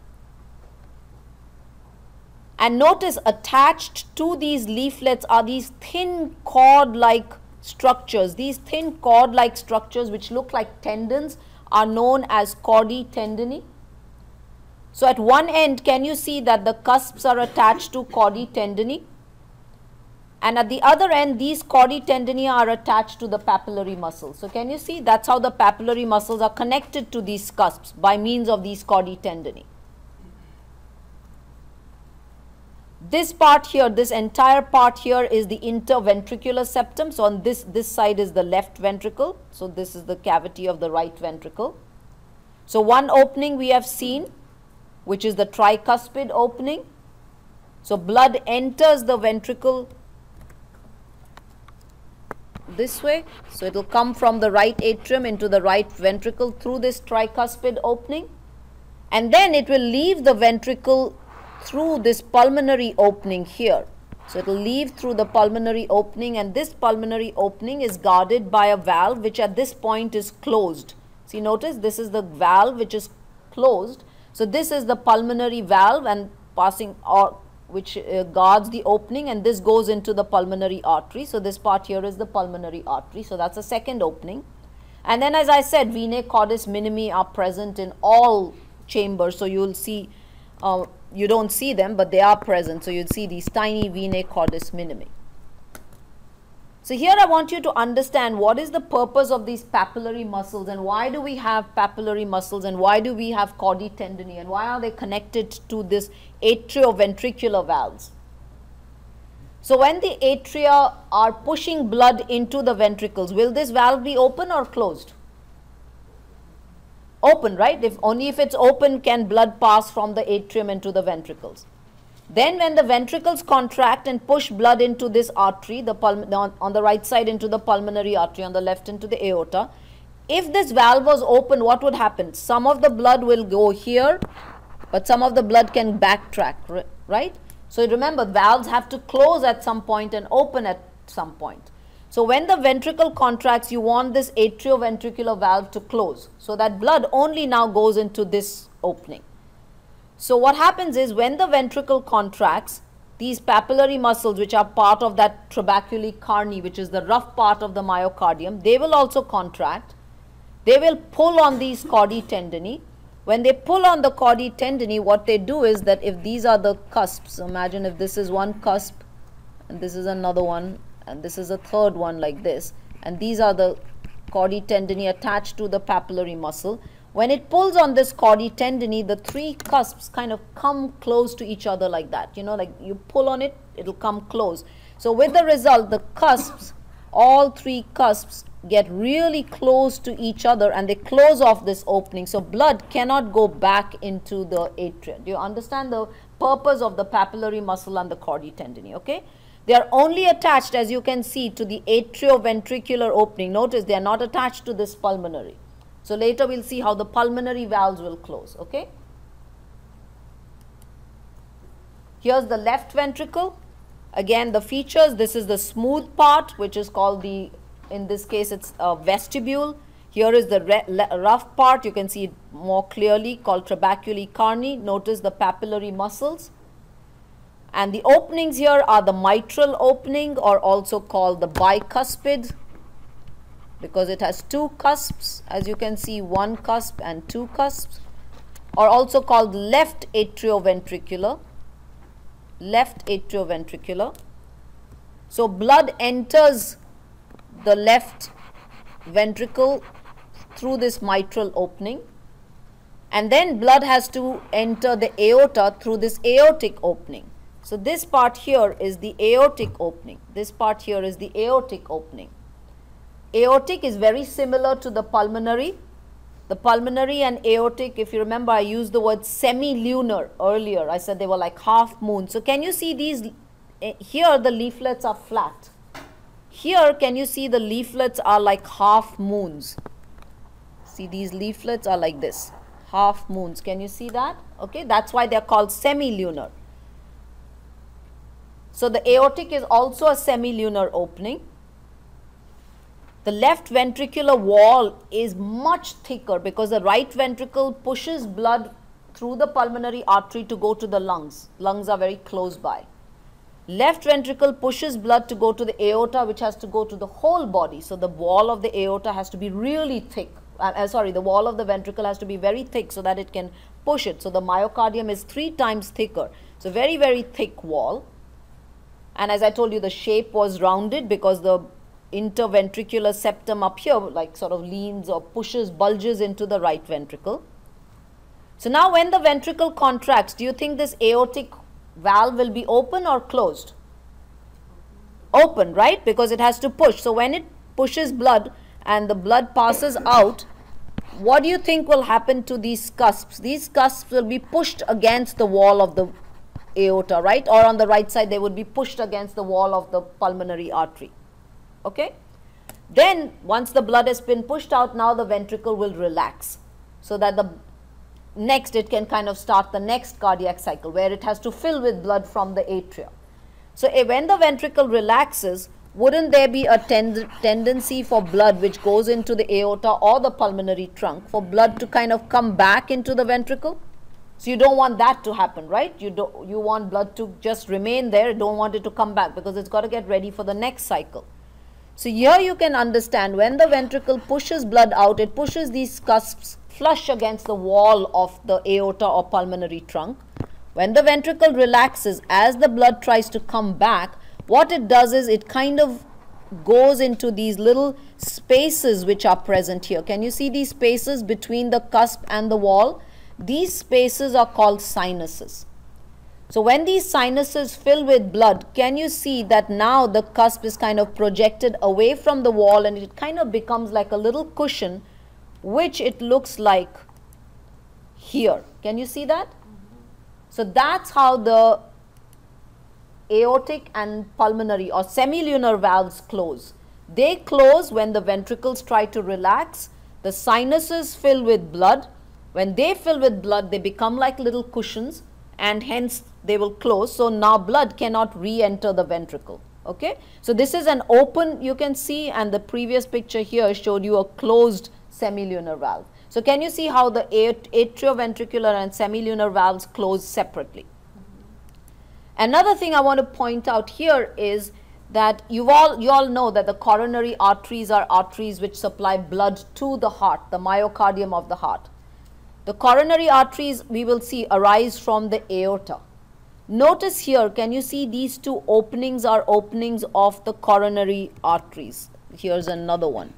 And notice attached to these leaflets are these thin cord-like structures. These thin cord-like structures, which look like tendons, are known as chordae tendineae. So at one end, can you see that the cusps are attached to chordae tendineae? And at the other end, these chordae tendineae are attached to the papillary muscles. So can you see? That's how the papillary muscles are connected to these cusps, by means of these chordae tendineae. This part here, this entire part here is the interventricular septum. So on this side is the left ventricle. So this is the cavity of the right ventricle. So one opening we have seen, which is the tricuspid opening. So blood enters the ventricle this way. So it will come from the right atrium into the right ventricle through this tricuspid opening. And then it will leave the ventricle through this pulmonary opening here. So it will leave through the pulmonary opening, and this pulmonary opening is guarded by a valve which at this point is closed. See, notice this is the valve which is closed. So this is the pulmonary valve and passing or which guards the opening, and this goes into the pulmonary artery. So this part here is the pulmonary artery. So that's the second opening. And then, as I said, venae cordis minimi are present in all chambers. So you will see, you don't see them, but they are present. So you'll see these tiny venae cordis minimi. So here I want you to understand what is the purpose of these papillary muscles, and why do we have papillary muscles, and why do we have chordae tendineae, and why are they connected to this atrioventricular valves. So when the atria are pushing blood into the ventricles, will this valve be open or closed? Open, right? Only if it's open can blood pass from the atrium into the ventricles. Then when the ventricles contract and push blood into this artery, on the right side into the pulmonary artery, on the left into the aorta, if this valve was open, what would happen? Some of the blood will go here, but some of the blood can backtrack, right? So remember, valves have to close at some point and open at some point. So when the ventricle contracts, you want this atrioventricular valve to close, so that blood only now goes into this opening. So what happens is, when the ventricle contracts, these papillary muscles, which are part of that trabeculae carni, which is the rough part of the myocardium, they will also contract. They will pull on these chordae tendineae. When they pull on the chordae tendineae, what they do is that if these are the cusps, imagine if this is one cusp, and this is another one, and this is a third one like this, and these are the chordae tendineae attached to the papillary muscle. When it pulls on this chordae tendineae, the three cusps kind of come close to each other like that. You know, like you pull on it, it'll come close. So with the result, the cusps, all three cusps get really close to each other, and they close off this opening. So blood cannot go back into the atria. Do you understand the purpose of the papillary muscle and the chordae tendineae? Okay. They are only attached, as you can see, to the atrioventricular opening. Notice they are not attached to this pulmonary. So later we'll see how the pulmonary valves will close, okay? Here's the left ventricle. Again, the features, this is the smooth part, which is called the, in this case it's a vestibule. Here is the rough part, you can see it more clearly, called trabeculae carni. Notice the papillary muscles. And the openings here are the mitral opening, or also called the bicuspid, because it has two cusps, as you can see, one cusp and two cusps, or also called left atrioventricular. Left atrioventricular. So blood enters the left ventricle through this mitral opening, and then blood has to enter the aorta through this aortic opening. So this part here is the aortic opening. This part here is the aortic opening. Aortic is very similar to the pulmonary. The pulmonary and aortic, if you remember, I used the word semi-lunar earlier. I said they were like half moons. So can you see these? Here the leaflets are flat. Here, can you see the leaflets are like half moons? See, these leaflets are like this, half moons. Can you see that? Okay, that's why they're called semi-lunar. So the aortic is also a semi-lunar opening. The left ventricular wall is much thicker because the right ventricle pushes blood through the pulmonary artery to go to the lungs. Lungs are very close by. Left ventricle pushes blood to go to the aorta, which has to go to the whole body. So the wall of the aorta has to be really thick. The wall of the ventricle has to be very thick so that it can push it. So the myocardium is 3 times thicker. So very, very thick wall. And as I told you, the shape was rounded because the interventricular septum up here like sort of leans or pushes, bulges into the right ventricle. So now when the ventricle contracts, do you think this aortic valve will be open or closed? Open, right? Because it has to push. So when it pushes blood and the blood passes out, what do you think will happen to these cusps? These cusps will be pushed against the wall of the aorta, right? Or on the right side, they would be pushed against the wall of the pulmonary artery. Okay? Then once the blood has been pushed out, now the ventricle will relax so that the next it can kind of start the next cardiac cycle where it has to fill with blood from the atria. So when the ventricle relaxes, wouldn't there be a tendency for blood which goes into the aorta or the pulmonary trunk for blood to kind of come back into the ventricle? So you don't want that to happen, right? You want blood to just remain there. You don't want it to come back because it's got to get ready for the next cycle. So here you can understand when the ventricle pushes blood out, it pushes these cusps flush against the wall of the aorta or pulmonary trunk. When the ventricle relaxes, as the blood tries to come back, what it does is it kind of goes into these little spaces which are present here. Can you see these spaces between the cusp and the wall? These spaces are called sinuses. So when these sinuses fill with blood, can you see that now the cusp is kind of projected away from the wall and it kind of becomes like a little cushion, which it looks like here. Can you see that? So that's how the aortic and pulmonary or semilunar valves close. They close when the ventricles try to relax. The sinuses fill with blood. When they fill with blood, they become like little cushions and hence they will close. So now blood cannot re-enter the ventricle. Okay. So this is an open, you can see, and the previous picture here showed you a closed semilunar valve. So can you see how the atrioventricular and semilunar valves close separately? Another thing I want to point out here is that you all know that the coronary arteries are arteries which supply blood to the heart, the myocardium of the heart. The coronary arteries, we will see, arise from the aorta. Notice here, can you see these two openings are openings of the coronary arteries? Here's another one.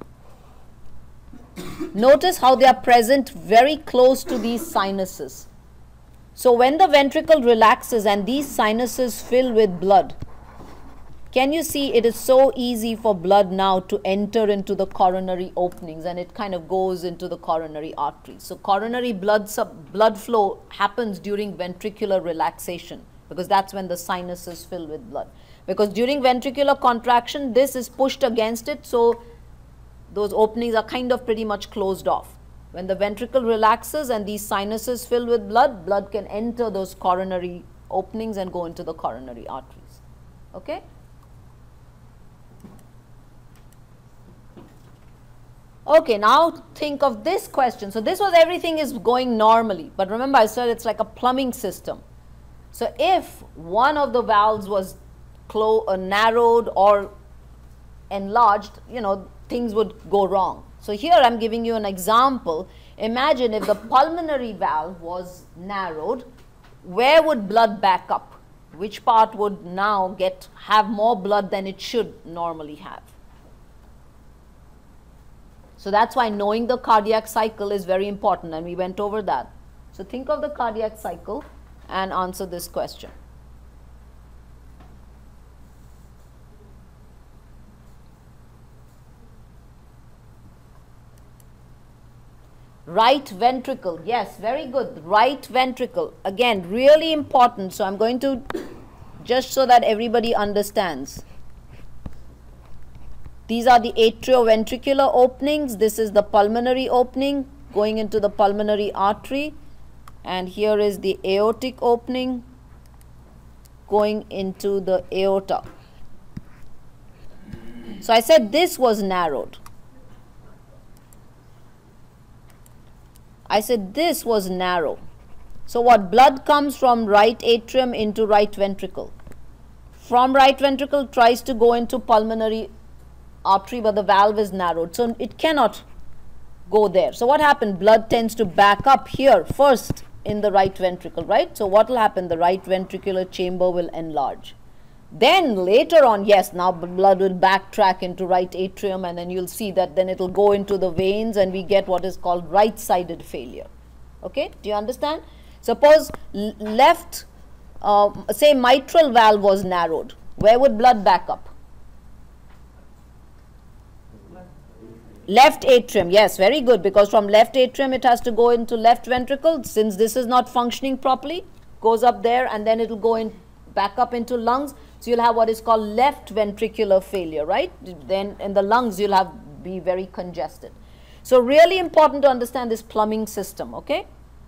Notice how they are present very close to these sinuses. So when the ventricle relaxes and these sinuses fill with blood, can you see it is so easy for blood now to enter into the coronary openings and it kind of goes into the coronary arteries. So coronary blood flow happens during ventricular relaxation because that's when the sinuses fill with blood. Because during ventricular contraction, this is pushed against it, so those openings are kind of pretty much closed off. When the ventricle relaxes and these sinuses fill with blood, blood can enter those coronary openings and go into the coronary arteries. Okay? Okay, now think of this question. So this was everything is going normally, but remember I said it's like a plumbing system. So if one of the valves was narrowed or enlarged, you know, things would go wrong. So here I'm giving you an example. Imagine if the pulmonary valve was narrowed, where would blood back up? Which part would now have more blood than it should normally have? So that's why knowing the cardiac cycle is very important, and we went over that. So think of the cardiac cycle and answer this question. Right ventricle, yes, very good. Right ventricle, again, really important. So I'm going to, just so that everybody understands. These are the atrioventricular openings. This is the pulmonary opening going into the pulmonary artery. And here is the aortic opening going into the aorta. So I said this was narrowed. I said this was narrow. So what? Blood comes from right atrium into right ventricle. From right ventricle tries to go into pulmonary artery, but the valve is narrowed, so it cannot go there. So what happened? Blood tends to back up here first in the right ventricle, right? So what will happen? The right ventricular chamber will enlarge. Then later on, yes, now blood will backtrack into right atrium, and then you'll see that then it will go into the veins and we get what is called right-sided failure. Okay, do you understand? Suppose left, say mitral valve was narrowed. Where would blood back up? Left atrium, yes, very good, because from left atrium it has to go into left ventricle. Since this is not functioning properly, goes up there and then it will go in back up into lungs. So you'll have what is called left ventricular failure, right? Then in the lungs you'll be very congested. So really important to understand this plumbing system, okay?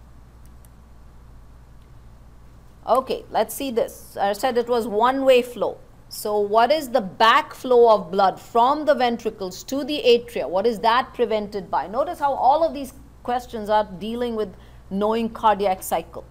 Okay, let's see this. I said it was one-way flow. So what is the back flow of blood from the ventricles to the atria? What is that prevented by? Notice how all of these questions are dealing with knowing cardiac cycle.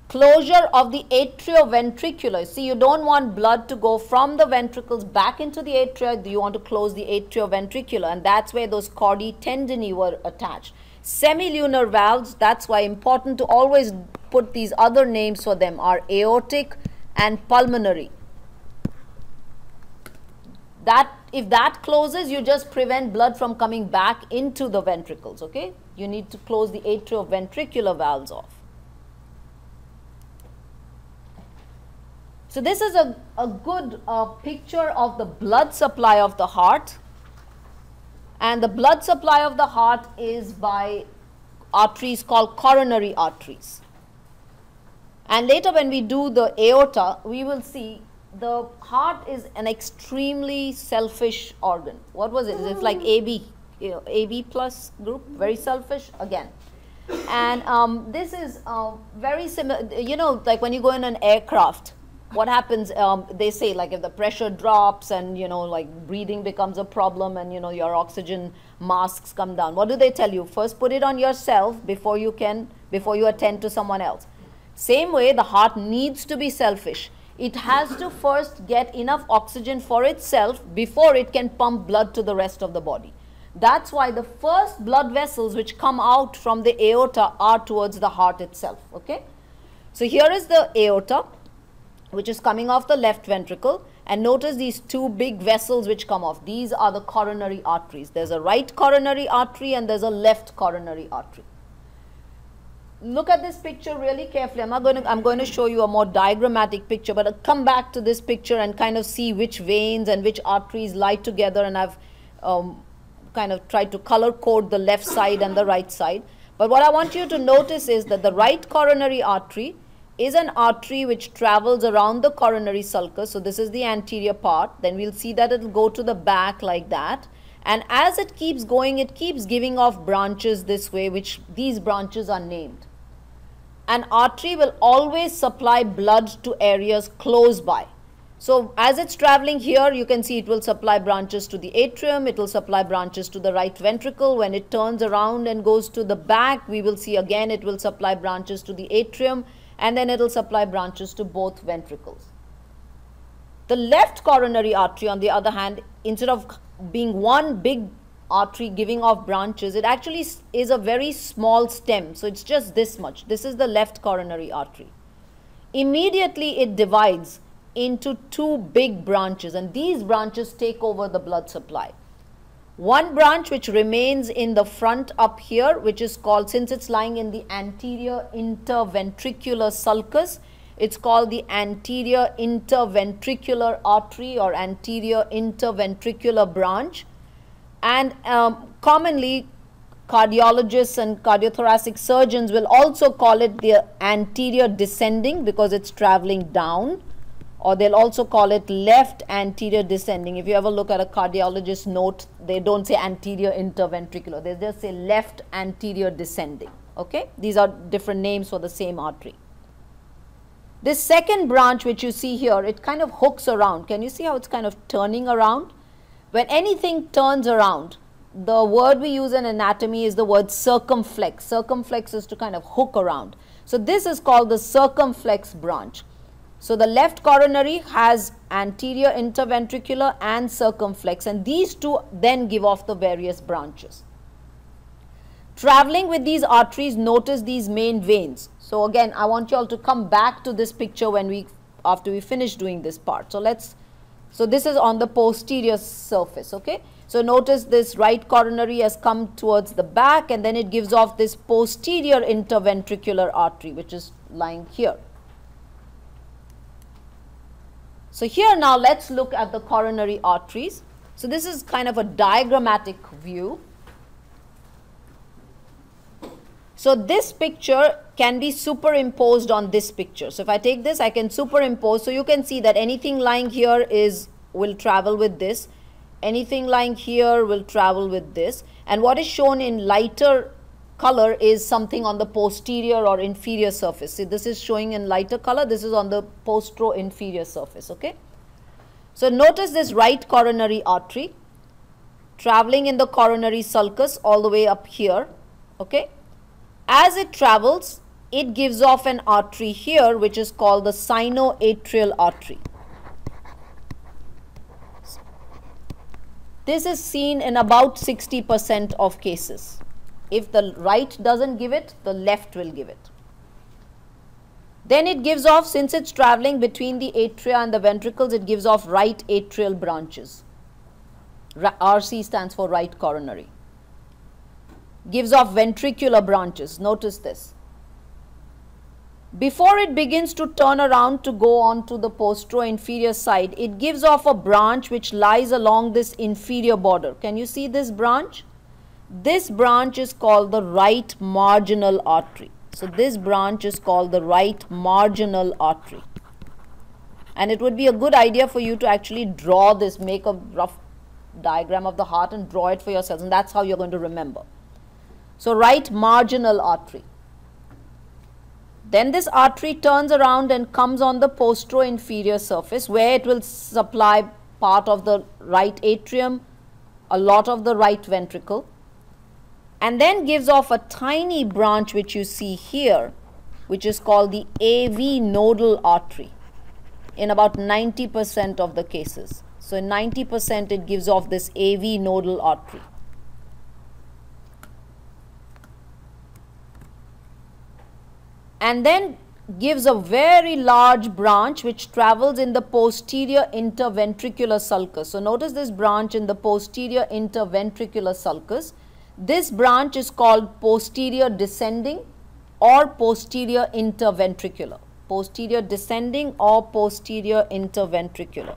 closure of the atrioventricular. See, you don't want blood to go from the ventricles back into the atria. You want to close the atrioventricular, and that's where those chordae tendineae were attached. Semilunar valves, that's why important to always put these other names for them, are aortic and pulmonary. That if that closes, you just prevent blood from coming back into the ventricles, okay? You need to close the atrioventricular valves off. So this is a good picture of the blood supply of the heart, and the blood supply of the heart is by arteries called coronary arteries. And later when we do the aorta, we will see the heart is an extremely selfish organ. What was it? It's like AB, AB plus group, very selfish again. And this is very similar, like when you go in an aircraft, what happens, they say, like if the pressure drops and, like breathing becomes a problem and, your oxygen masks come down. What do they tell you? First put it on yourself before you attend to someone else. Same way, the heart needs to be selfish. It has to first get enough oxygen for itself before it can pump blood to the rest of the body. That's why the first blood vessels which come out from the aorta are towards the heart itself, okay? So here is the aorta, which is coming off the left ventricle, and notice these two big vessels which come off. These are the coronary arteries. There's a right coronary artery and there's a left coronary artery. Look at this picture really carefully. I'm going to show you a more diagrammatic picture, but I'll come back to this picture and kind of see which veins and which arteries lie together, and I've kind of tried to color code the left side and the right side. But what I want you to notice is that the right coronary artery is an artery which travels around the coronary sulcus. So this is the anterior part. Then we'll see that it will go to the back like that. And as it keeps going, it keeps giving off branches this way, which these branches are named. An artery will always supply blood to areas close by. So as it's traveling here, you can see it will supply branches to the atrium, it will supply branches to the right ventricle. When it turns around and goes to the back, we will see again it will supply branches to the atrium, and then it will supply branches to both ventricles. The left coronary artery, on the other hand, instead of being one big artery giving off branches, it actually is a very small stem. So it's just this much. This is the left coronary artery. Immediately it divides into two big branches, and these branches take over the blood supply. One branch which remains in the front up here, which is called, since it's lying in the anterior interventricular sulcus, it's called the anterior interventricular artery or anterior interventricular branch. And commonly, cardiologists and cardiothoracic surgeons will also call it the anterior descending because it's traveling down, or they'll also call it left anterior descending. If you ever look at a cardiologist note, they don't say anterior interventricular, they just say left anterior descending, okay? These are different names for the same artery. This second branch which you see here, it kind of hooks around. Can you see how it's kind of turning around? When anything turns around, the word we use in anatomy is the word circumflex. Circumflex is to kind of hook around. So this is called the circumflex branch. So the left coronary has anterior interventricular and circumflex, and these two then give off the various branches. Traveling with these arteries, notice these main veins. So again, I want you all to come back to this picture after we finish doing this part. So this is on the posterior surface, okay? So notice this right coronary has come towards the back, and then it gives off this posterior interventricular artery, which is lying here. So here now let's look at the coronary arteries. So this is kind of a diagrammatic view. So this picture can be superimposed on this picture. So if I take this, I can superimpose. So you can see that anything lying here will travel with this. Anything lying here will travel with this. And what is shown in lighter color is something on the posterior or inferior surface. See, this is showing in lighter color. This is on the postero-inferior surface, okay? So notice this right coronary artery traveling in the coronary sulcus all the way up here, okay? As it travels, it gives off an artery here which is called the sinoatrial artery. This is seen in about 60% of cases. If the right doesn't give it, the left will give it. Then it gives off, since it's traveling between the atria and the ventricles, it gives off right atrial branches. RC stands for right coronary. Gives off ventricular branches. Notice this. Before it begins to turn around to go on to the postero-inferior side, it gives off a branch which lies along this inferior border. Can you see this branch? This branch is called the right marginal artery. So this branch is called the right marginal artery. And it would be a good idea for you to actually draw this, make a rough diagram of the heart and draw it for yourselves. And that's how you're going to remember. So right marginal artery. Then this artery turns around and comes on the postero-inferior surface where it will supply part of the right atrium, a lot of the right ventricle, and then gives off a tiny branch which you see here, which is called the AV nodal artery in about 90% of the cases. So in 90% it gives off this AV nodal artery. And then gives a very large branch which travels in the posterior interventricular sulcus. So notice this branch in the posterior interventricular sulcus. This branch is called posterior descending or posterior interventricular. Posterior descending or posterior interventricular.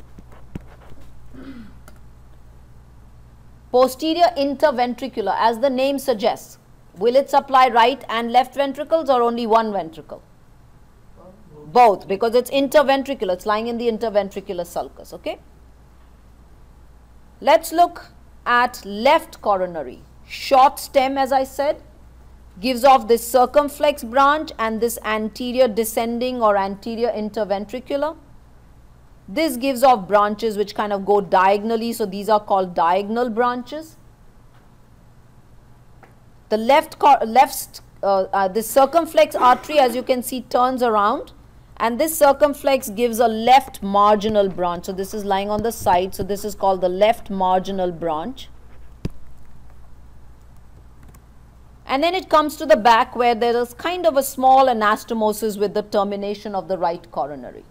Posterior interventricular, as the name suggests, will it supply right and left ventricles or only one ventricle? Both, because it's interventricular, it's lying in the interventricular sulcus, okay? Let's look at left coronary. Short stem, as I said, gives off this circumflex branch and this anterior descending or anterior interventricular. This gives off branches which kind of go diagonally, so these are called diagonal branches. The this circumflex artery, as you can see, turns around, and this circumflex gives a left marginal branch. So this is lying on the side, so this is called the left marginal branch. And then it comes to the back where there is kind of a small anastomosis with the termination of the right coronary.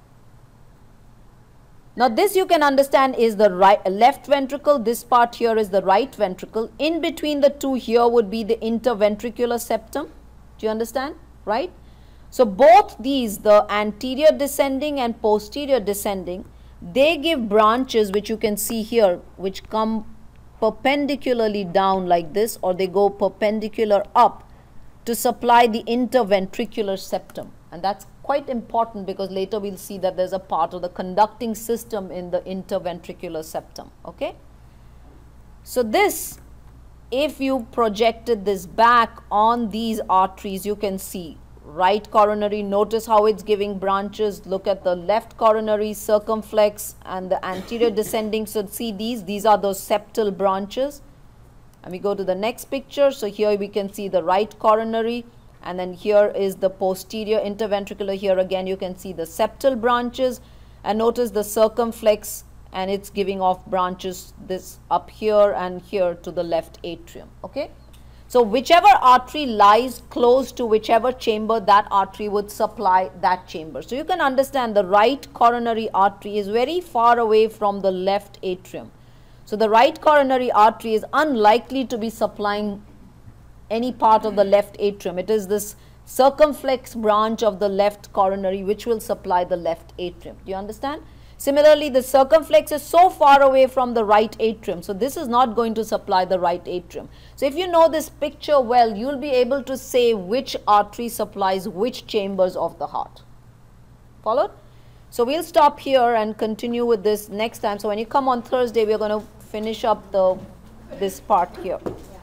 Now this you can understand is the left ventricle, this part here is the right ventricle. In between the two here would be the interventricular septum. Do you understand? Right? So both these, the anterior descending and posterior descending, they give branches which you can see here, which come perpendicularly down like this, or they go perpendicular up to supply the interventricular septum. And that's quite important because later we'll see that there's a part of the conducting system in the interventricular septum, okay? So this, if you projected this back on these arteries, you can see right coronary, notice how it's giving branches. Look at the left coronary, circumflex and the anterior descending. So see these are those septal branches. And we go to the next picture. So here we can see the right coronary, and then here is the posterior interventricular. Here again you can see the septal branches, and notice the circumflex, and it's giving off branches this up here and here to the left atrium, okay? So whichever artery lies close to whichever chamber, that artery would supply that chamber. So you can understand the right coronary artery is very far away from the left atrium. So the right coronary artery is unlikely to be supplying any part of the left atrium. It is this circumflex branch of the left coronary which will supply the left atrium. Do you understand? Similarly, the circumflex is so far away from the right atrium, so this is not going to supply the right atrium. So if you know this picture well, you'll be able to say which artery supplies which chambers of the heart. Followed? So we'll stop here and continue with this next time. So when you come on Thursday, we're going to finish up this part here.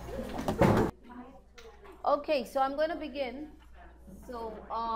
Okay, so I'm going to begin. So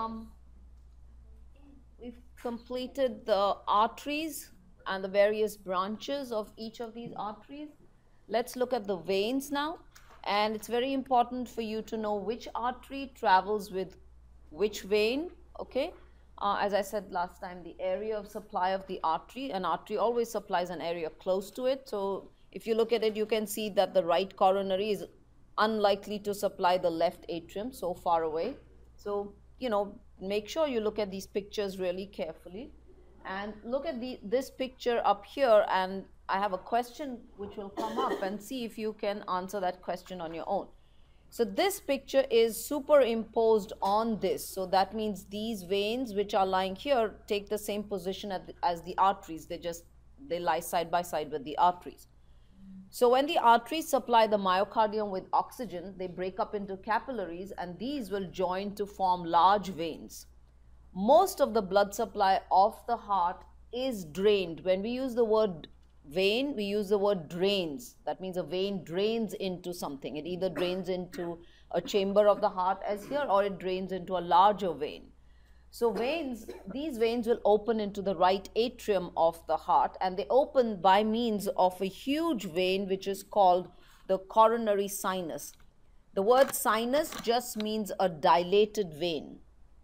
we've completed the arteries and the various branches of each of these arteries. Let's look at the veins now. And it's very important for you to know which artery travels with which vein, okay? As I said last time, the area of supply of the artery, an artery always supplies an area close to it. So if you look at it, you can see that the right coronary is unlikely to supply the left atrium, so far away. So, you know, make sure you look at these pictures really carefully. And look at this picture up here, and I have a question which will come up, and see if you can answer that question on your own. So this picture is superimposed on this. So that means these veins which are lying here take the same position as the arteries. They lie side by side with the arteries. So when the arteries supply the myocardium with oxygen, they break up into capillaries, and these will join to form large veins. Most of the blood supply of the heart is drained. When we use the word vein, we use the word drains. That means a vein drains into something. It either drains into a chamber of the heart as here, or it drains into a larger vein. So these veins will open into the right atrium of the heart, and they open by means of a huge vein which is called the coronary sinus. The word sinus just means a dilated vein.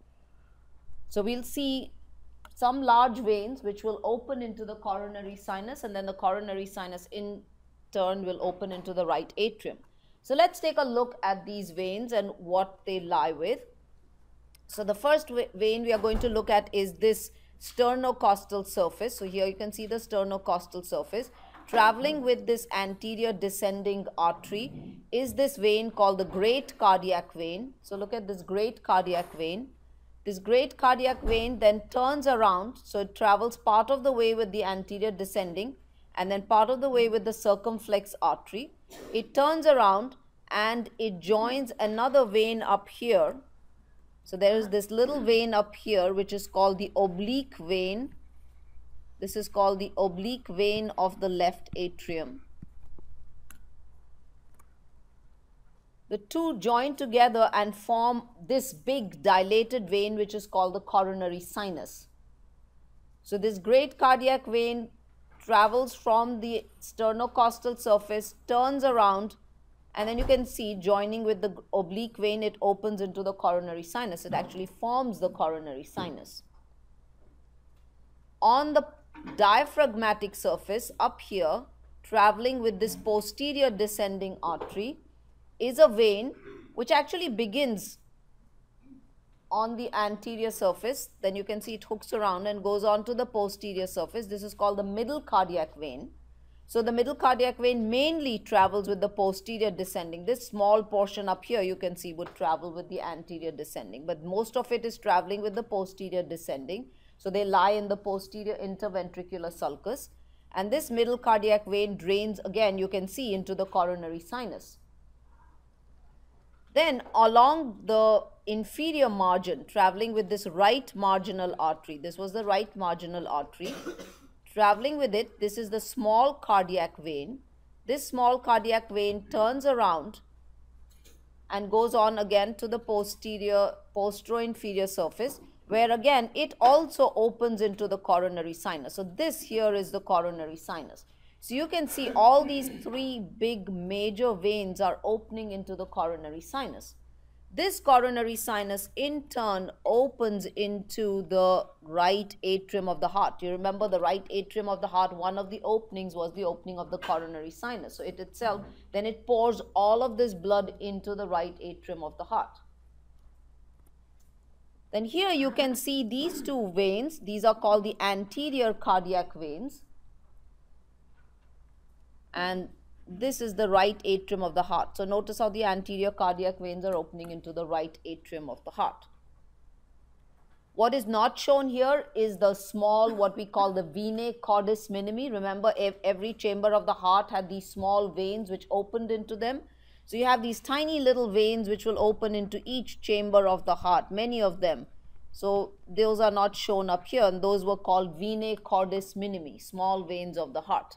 So we'll see some large veins which will open into the coronary sinus, and then the coronary sinus in turn will open into the right atrium. So let's take a look at these veins and what they lie with. So the first vein we are going to look at is this sternocostal surface. So here you can see the sternocostal surface. Traveling with this anterior descending artery is this vein called the great cardiac vein. So look at this great cardiac vein. This great cardiac vein then turns around, so it travels part of the way with the anterior descending and then part of the way with the circumflex artery. It turns around and it joins another vein up here. So there is this little vein up here which is called the oblique vein. This is called the oblique vein of the left atrium. The two join together and form this big dilated vein which is called the coronary sinus. So this great cardiac vein travels from the sternocostal surface, turns around, and then you can see joining with the oblique vein, it opens into the coronary sinus. It actually forms the coronary sinus. On the diaphragmatic surface up here, traveling with this posterior descending artery, is a vein which actually begins on the anterior surface. Then you can see it hooks around and goes on to the posterior surface. This is called the middle cardiac vein. So the middle cardiac vein mainly travels with the posterior descending. This small portion up here you can see would travel with the anterior descending, but most of it is traveling with the posterior descending. So they lie in the posterior interventricular sulcus, and this middle cardiac vein drains again, you can see, into the coronary sinus. Then along the inferior margin, traveling with this right marginal artery, this was the right marginal artery, traveling with it, this is the small cardiac vein. This small cardiac vein turns around and goes on again to the postero-inferior surface, where again it also opens into the coronary sinus. So this here is the coronary sinus. So you can see all these three big major veins are opening into the coronary sinus. This coronary sinus in turn opens into the right atrium of the heart. You remember the right atrium of the heart, one of the openings was the opening of the coronary sinus. So it itself, then it pours all of this blood into the right atrium of the heart. Then here you can see these two veins. These are called the anterior cardiac veins. And this is the right atrium of the heart. So notice how the anterior cardiac veins are opening into the right atrium of the heart. What is not shown here is the small, what we call the venae cordis minimi. Remember, every chamber of the heart had these small veins which opened into them. So you have these tiny little veins which will open into each chamber of the heart, many of them. So those are not shown up here, and those were called venae cordis minimi, small veins of the heart.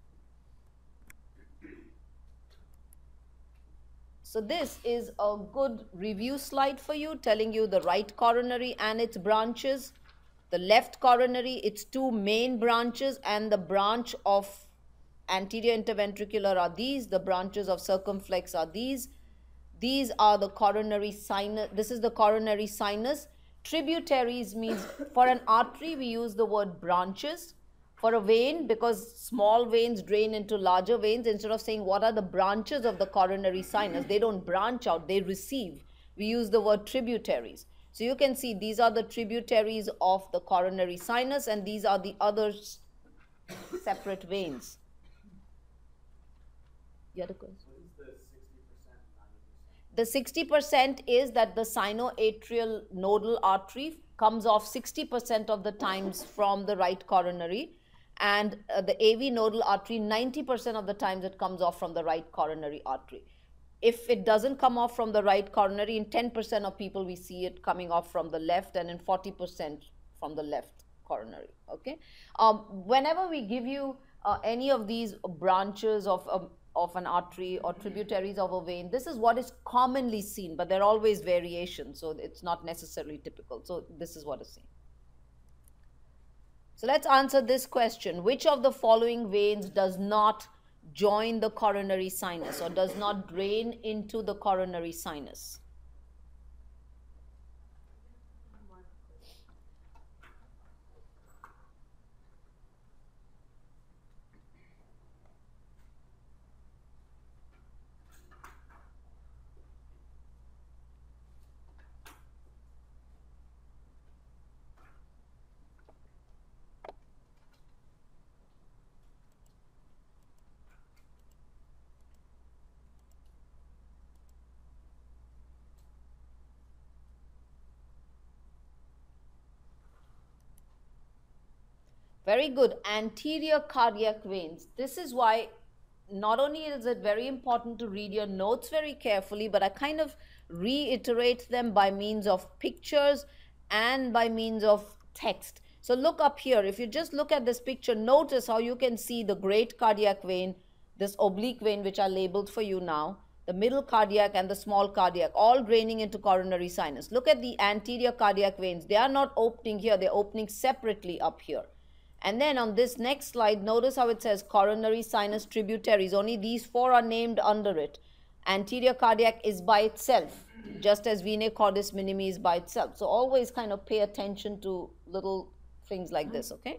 So this is a good review slide for you, telling you the right coronary and its branches, the left coronary, its two main branches, and the branch of anterior interventricular are these, the branches of circumflex are these. These are the coronary sinus. This is the coronary sinus. Tributaries means for an artery we use the word branches. For a vein, because small veins drain into larger veins, instead of saying what are the branches of the coronary sinus, they don't branch out, they receive. We use the word tributaries. So you can see these are the tributaries of the coronary sinus, and these are the other separate veins. You had a question? What is the 60%, 90%? The 60% is that the sinoatrial nodal artery comes off 60% of the times from the right coronary, and the AV nodal artery 90% of the times it comes off from the right coronary artery. If it doesn't come off from the right coronary, in 10% of people we see it coming off from the left, and in 40% from the left coronary. Okay. Whenever we give you any of these branches of an artery or tributaries of a vein, this is what is commonly seen, but there are always variations, so it's not necessarily typical. So this is what is seen. So let's answer this question. Which of the following veins does not join the coronary sinus or does not drain into the coronary sinus? Very good. Anterior cardiac veins. This is why not only is it very important to read your notes very carefully, but I kind of reiterate them by means of pictures and by means of text. So look up here. If you just look at this picture, notice how you can see the great cardiac vein, this oblique vein which I labeled for you now, the middle cardiac and the small cardiac, all draining into coronary sinus. Look at the anterior cardiac veins. They are not opening here. They're opening separately up here. And then on this next slide, notice how it says coronary sinus tributaries. Only these four are named under it. Anterior cardiac is by itself, just as venae cordis minimi is by itself. So always kind of pay attention to little things like this, okay?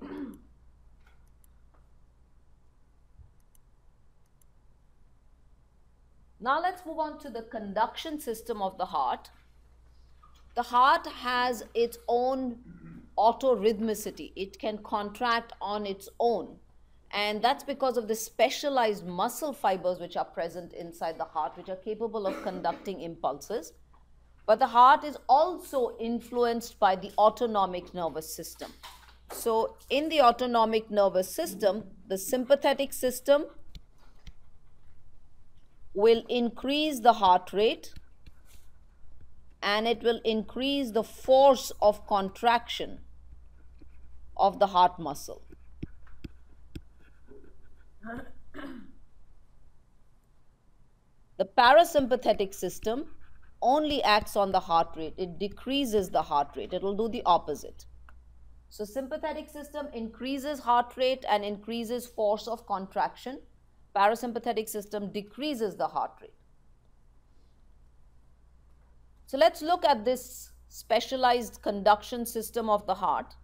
Now let's move on to the conduction system of the heart. The heart has its own autorhythmicity. It can contract on its own, and that's because of the specialized muscle fibers which are present inside the heart, which are capable of conducting impulses. But the heart is also influenced by the autonomic nervous system. So in the autonomic nervous system, the sympathetic system will increase the heart rate, and it will increase the force of contraction of the heart muscle. The parasympathetic system only acts on the heart rate. It decreases the heart rate. It will do the opposite. So sympathetic system increases heart rate and increases force of contraction. Parasympathetic system decreases the heart rate. So let's look at this specialized conduction system of the heart.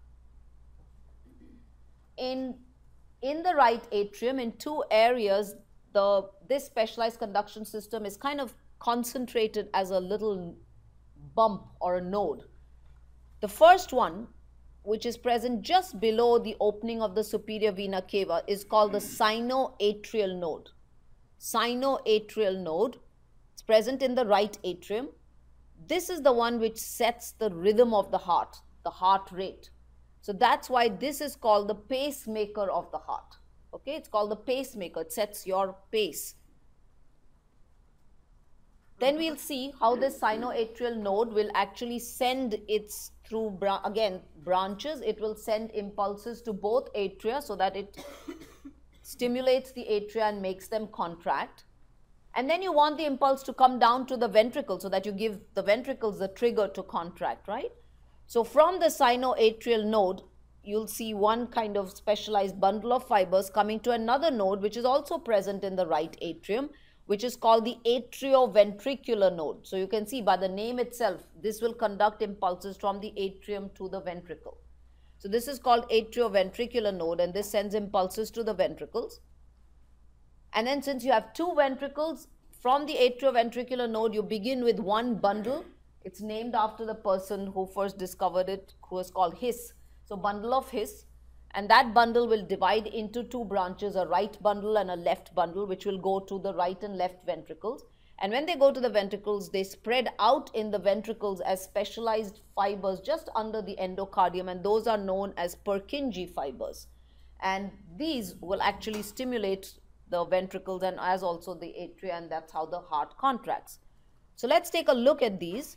In the right atrium, in two areas, this specialized conduction system is kind of concentrated as a little bump or a node. The first one, which is present just below the opening of the superior vena cava, is called the sinoatrial node. Sinoatrial node. It's present in the right atrium. This is the one which sets the rhythm of the heart rate. So that's why this is called the pacemaker of the heart. Okay, it's called the pacemaker. It sets your pace. Then we'll see how this sinoatrial node will actually send its through, again, branches. It will send impulses to both atria so that it stimulates the atria and makes them contract. And then you want the impulse to come down to the ventricle so that you give the ventricles the trigger to contract, right? So from the sinoatrial node, you'll see one kind of specialized bundle of fibers coming to another node which is also present in the right atrium, which is called the atrioventricular node. So you can see by the name itself, this will conduct impulses from the atrium to the ventricle. So this is called atrioventricular node, and this sends impulses to the ventricles. And then since you have two ventricles, from the atrioventricular node, you begin with one bundle. It's named after the person who first discovered it, who was called His. So bundle of His. And that bundle will divide into two branches, a right bundle and a left bundle, which will go to the right and left ventricles. And when they go to the ventricles, they spread out in the ventricles as specialized fibers just under the endocardium, and those are known as Purkinje fibers. And these will actually stimulate the ventricles and as also the atria, and that's how the heart contracts. So let's take a look at these.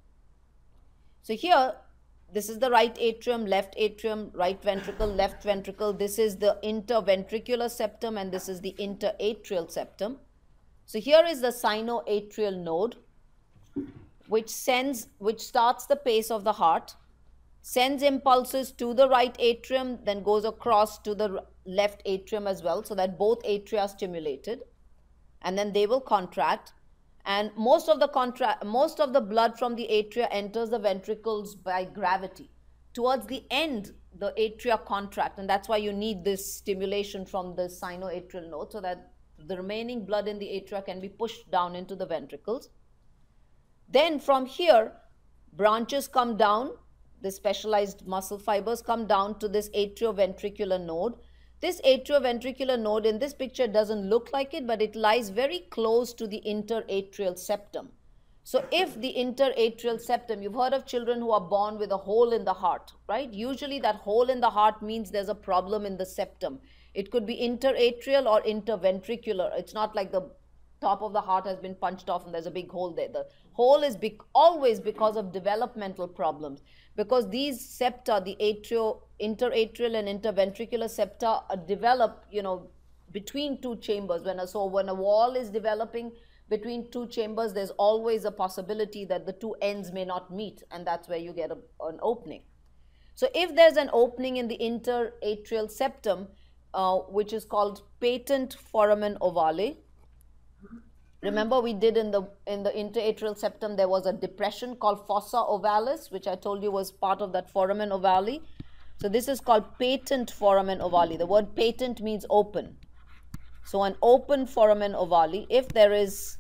So here, this is the right atrium, right ventricle, left ventricle. This is the interventricular septum, and this is the interatrial septum. So here is the sinoatrial node, which starts the pace of the heart, sends impulses to the right atrium, then goes across to the left atrium as well, so that both atria are stimulated, and then they will contract. And most of the blood from the atria enters the ventricles by gravity. Towards the end, the atria contract, and that's why you need this stimulation from the sinoatrial node, so that the remaining blood in the atria can be pushed down into the ventricles. Then from here, branches come down, the specialized muscle fibers come down to this atrioventricular node. This atrioventricular node in this picture doesn't look like it, but it lies very close to the interatrial septum. So if the interatrial septum, you've heard of children who are born with a hole in the heart, right? Usually that hole in the heart means there's a problem in the septum. It could be interatrial or interventricular. It's not like the top of the heart has been punched off and there's a big hole there. The hole is always because of developmental problems, because these septa, the interatrial and interventricular septa, develop, between two chambers. When a wall is developing between two chambers, there's always a possibility that the two ends may not meet, and that's where you get an opening. So if there's an opening in the interatrial septum, which is called patent foramen ovale. Remember, we did in the interatrial septum, there was a depression called fossa ovalis, which I told you was part of that foramen ovale. So this is called patent foramen ovale. The word patent means open. So an open foramen ovale, if there is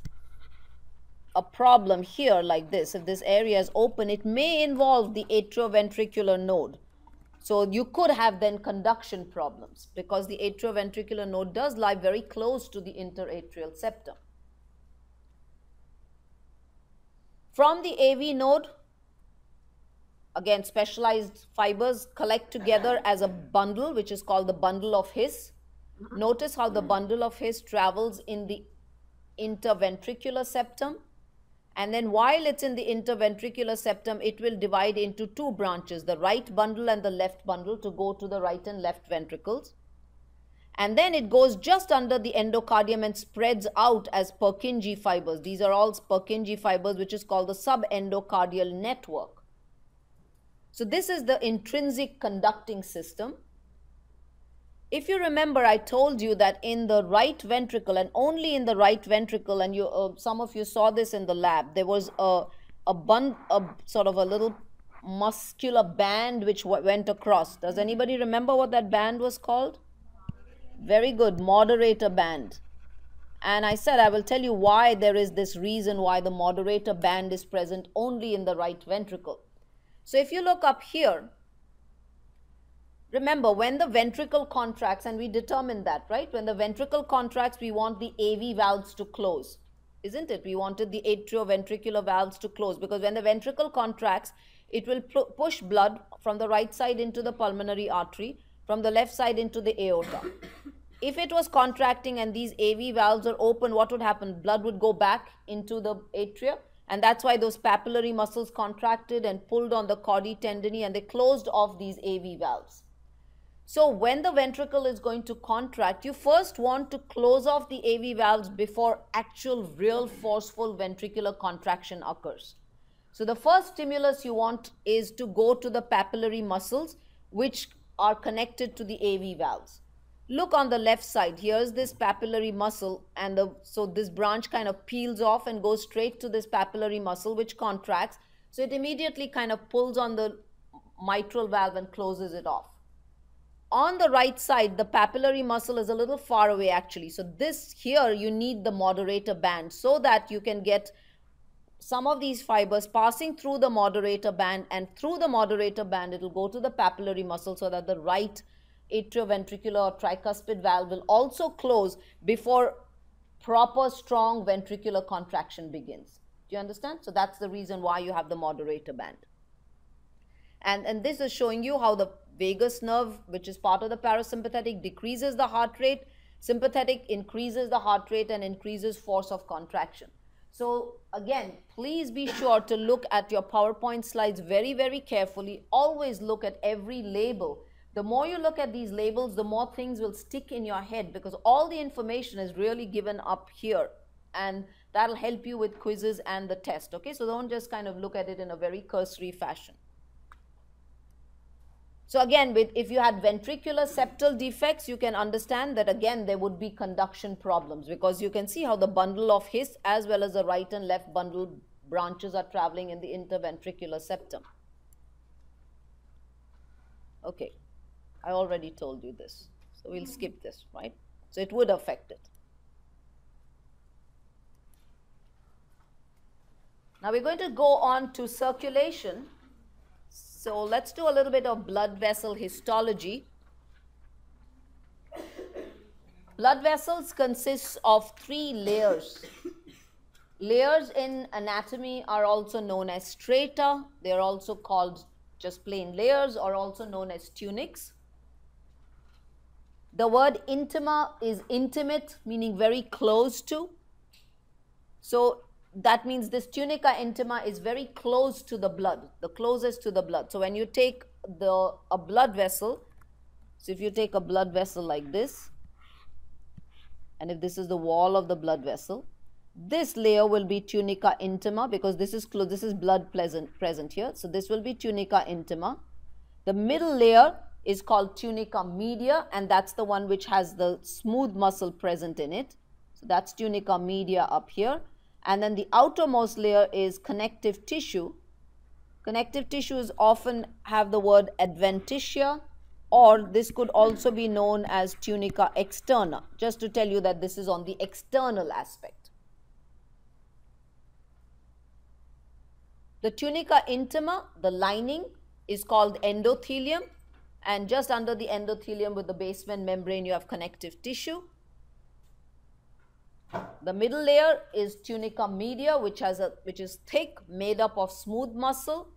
a problem here like this, if this area is open, it may involve the atrioventricular node. So you could have then conduction problems, because the atrioventricular node does lie very close to the interatrial septum. From the AV node, again, specialized fibers collect together as a bundle, which is called the bundle of His. Notice how the bundle of His travels in the interventricular septum. And then while it's in the interventricular septum, it will divide into two branches, the right bundle and the left bundle, to go to the right and left ventricles. And then it goes just under the endocardium and spreads out as Purkinje fibers. These are all Purkinje fibers, which is called the subendocardial network. So this is the intrinsic conducting system. If you remember, I told you that in the right ventricle, and only in the right ventricle, and some of you saw this in the lab, there was a sort of a little muscular band which went across. Does anybody remember what that band was called? Very good, moderator band. And I said I will tell you why there is this reason why the moderator band is present only in the right ventricle. So if you look up here, remember, when the ventricle contracts, and we determined that, right? When the ventricle contracts, we want the AV valves to close, isn't it? We wanted the atrioventricular valves to close, because when the ventricle contracts, it will push blood from the right side into the pulmonary artery, from the left side into the aorta. If it was contracting and these AV valves are open, what would happen? Blood would go back into the atria, and that's why those papillary muscles contracted and pulled on the chordae tendineae, and they closed off these AV valves. So when the ventricle is going to contract, you first want to close off the AV valves before actual real forceful ventricular contraction occurs. So the first stimulus you want is to go to the papillary muscles, which are connected to the AV valves. Look on the left side. Here's this papillary muscle, and so this branch kind of peels off and goes straight to this papillary muscle, which contracts. So it immediately kind of pulls on the mitral valve and closes it off. On the right side, the papillary muscle is a little far away actually. So this here, you need the moderator band so that you can get some of these fibers passing through the moderator band, and through the moderator band, it will go to the papillary muscle so that the right atrioventricular or tricuspid valve will also close before proper strong ventricular contraction begins. Do you understand? So that's the reason why you have the moderator band. And this is showing you how the vagus nerve, which is part of the parasympathetic, decreases the heart rate. Sympathetic increases the heart rate and increases force of contraction. So again, please be sure to look at your PowerPoint slides very, very carefully. Always look at every label. The more you look at these labels, the more things will stick in your head, because all the information is really given up here, and that'll help you with quizzes and the test. Okay, so don't just kind of look at it in a very cursory fashion. So again, if you had ventricular septal defects, you can understand that again there would be conduction problems, because you can see how the bundle of His as well as the right and left bundle branches are traveling in the interventricular septum. Okay, I already told you this, so we'll skip this, right? So it would affect it. Now we're going to go on to circulation. So let's do a little bit of blood vessel histology. Blood vessels consist of 3 layers. Layers in anatomy are also known as strata. They are also called just plain layers, or also known as tunics. The word intima is intimate, meaning very close to. So that means this tunica intima is very close to the blood, the closest to the blood. So when you take a blood vessel, so if you take a blood vessel like this, and if this is the wall of the blood vessel, this layer will be tunica intima, because this is blood present here. So this will be tunica intima. The middle layer is called tunica media, and that's the one which has the smooth muscle present in it. So that's tunica media up here. And then the outermost layer is connective tissue. Connective tissues often have the word adventitia, or this could also be known as tunica externa, just to tell you that this is on the external aspect. The tunica intima, the lining, is called endothelium, and just under the endothelium with the basement membrane you have connective tissue. The middle layer is tunica media, which is thick, made up of smooth muscle.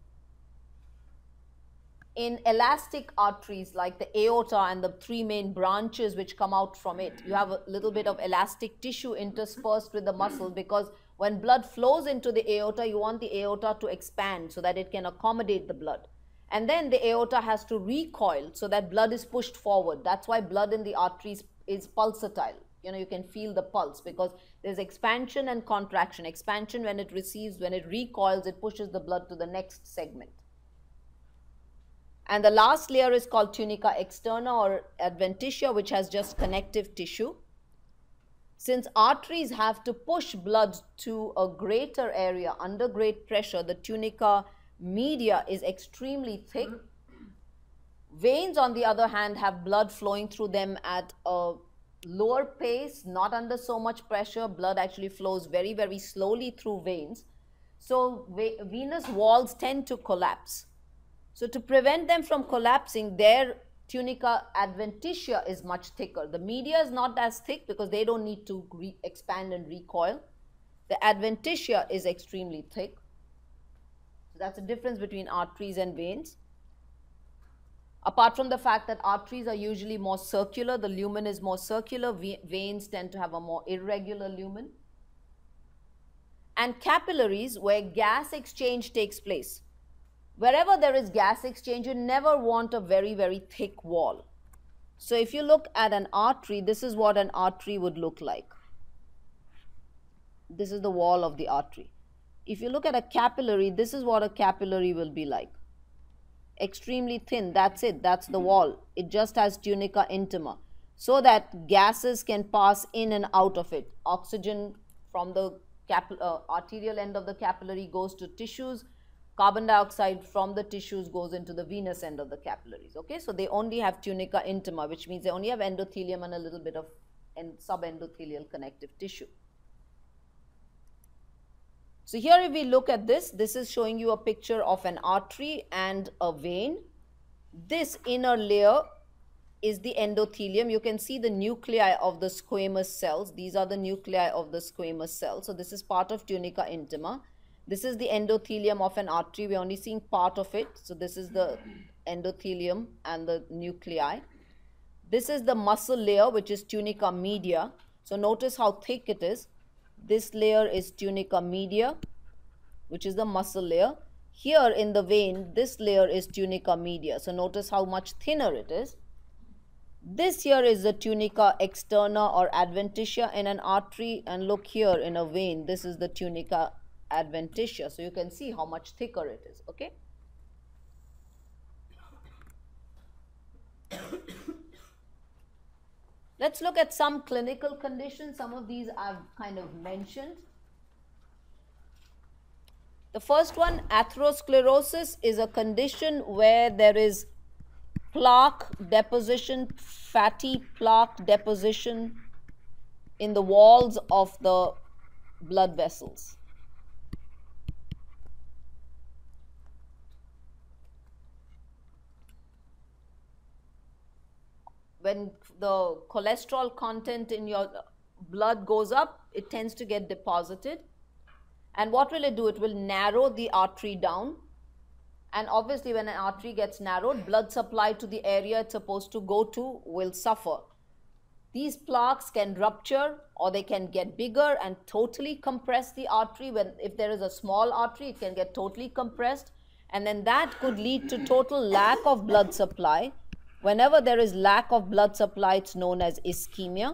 In elastic arteries like the aorta and the 3 main branches which come out from it, you have a little bit of elastic tissue interspersed with the muscle, because when blood flows into the aorta, you want the aorta to expand so that it can accommodate the blood. And then the aorta has to recoil so that blood is pushed forward. That's why blood in the arteries is pulsatile. You know, you can feel the pulse, because there's expansion and contraction. Expansion when it receives, when it recoils, it pushes the blood to the next segment. And the last layer is called tunica externa or adventitia, which has just connective tissue. Since arteries have to push blood to a greater area under great pressure, the tunica media is extremely thick. Veins, on the other hand, have blood flowing through them at a lower pace, not under so much pressure. Blood actually flows very, very slowly through veins. So venous walls tend to collapse. So to prevent them from collapsing, their tunica adventitia is much thicker. The media is not as thick because they don't need to expand and recoil. The adventitia is extremely thick. So that's the difference between arteries and veins. Apart from the fact that arteries are usually more circular, the lumen is more circular, veins tend to have a more irregular lumen. And capillaries, where gas exchange takes place. Wherever there is gas exchange, you never want a very, very thick wall. So if you look at an artery, this is what an artery would look like. This is the wall of the artery. If you look at a capillary, this is what a capillary will be like. Extremely thin, that's it, that's the wall. It just has tunica intima. so that gases can pass in and out of it. Oxygen from the arterial end of the capillary goes to tissues. Carbon dioxide from the tissues goes into the venous end of the capillaries. Okay, so they only have tunica intima, which means they only have endothelium and a little bit of subendothelial connective tissue. So here if we look at this, this is showing you a picture of an artery and a vein. This inner layer is the endothelium. You can see the nuclei of the squamous cells. These are the nuclei of the squamous cells. So this is part of tunica intima. This is the endothelium of an artery. We're only seeing part of it. So this is the endothelium and the nuclei. This is the muscle layer, which is tunica media. So notice how thick it is. This layer is tunica media, which is the muscle layer. Here in the vein, this layer is tunica media. So notice how much thinner it is. This here is the tunica externa or adventitia in an artery, and look here in a vein, this is the tunica adventitia. So you can see how much thicker it is, okay? Let's look at some clinical conditions. Some of these I've kind of mentioned. The first one, atherosclerosis, is a condition where there is plaque deposition, fatty plaque deposition in the walls of the blood vessels. When the cholesterol content in your blood goes up, it tends to get deposited. And what will it do? It will narrow the artery down. And obviously when an artery gets narrowed, blood supply to the area it's supposed to go to will suffer. These plaques can rupture or they can get bigger and totally compress the artery. If there is a small artery, it can get totally compressed. And then that could lead to total lack of blood supply. Whenever there is lack of blood supply, it's known as ischemia.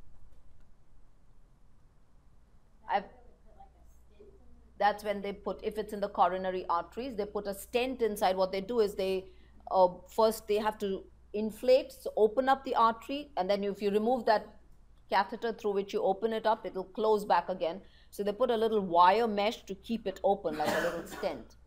That's when they put, if it's in the coronary arteries, they put a stent inside. What they do is they first they have to inflate, so open up the artery, and then if you remove that catheter through which you open it up, it will close back again. So they put a little wire mesh to keep it open, like a little stent.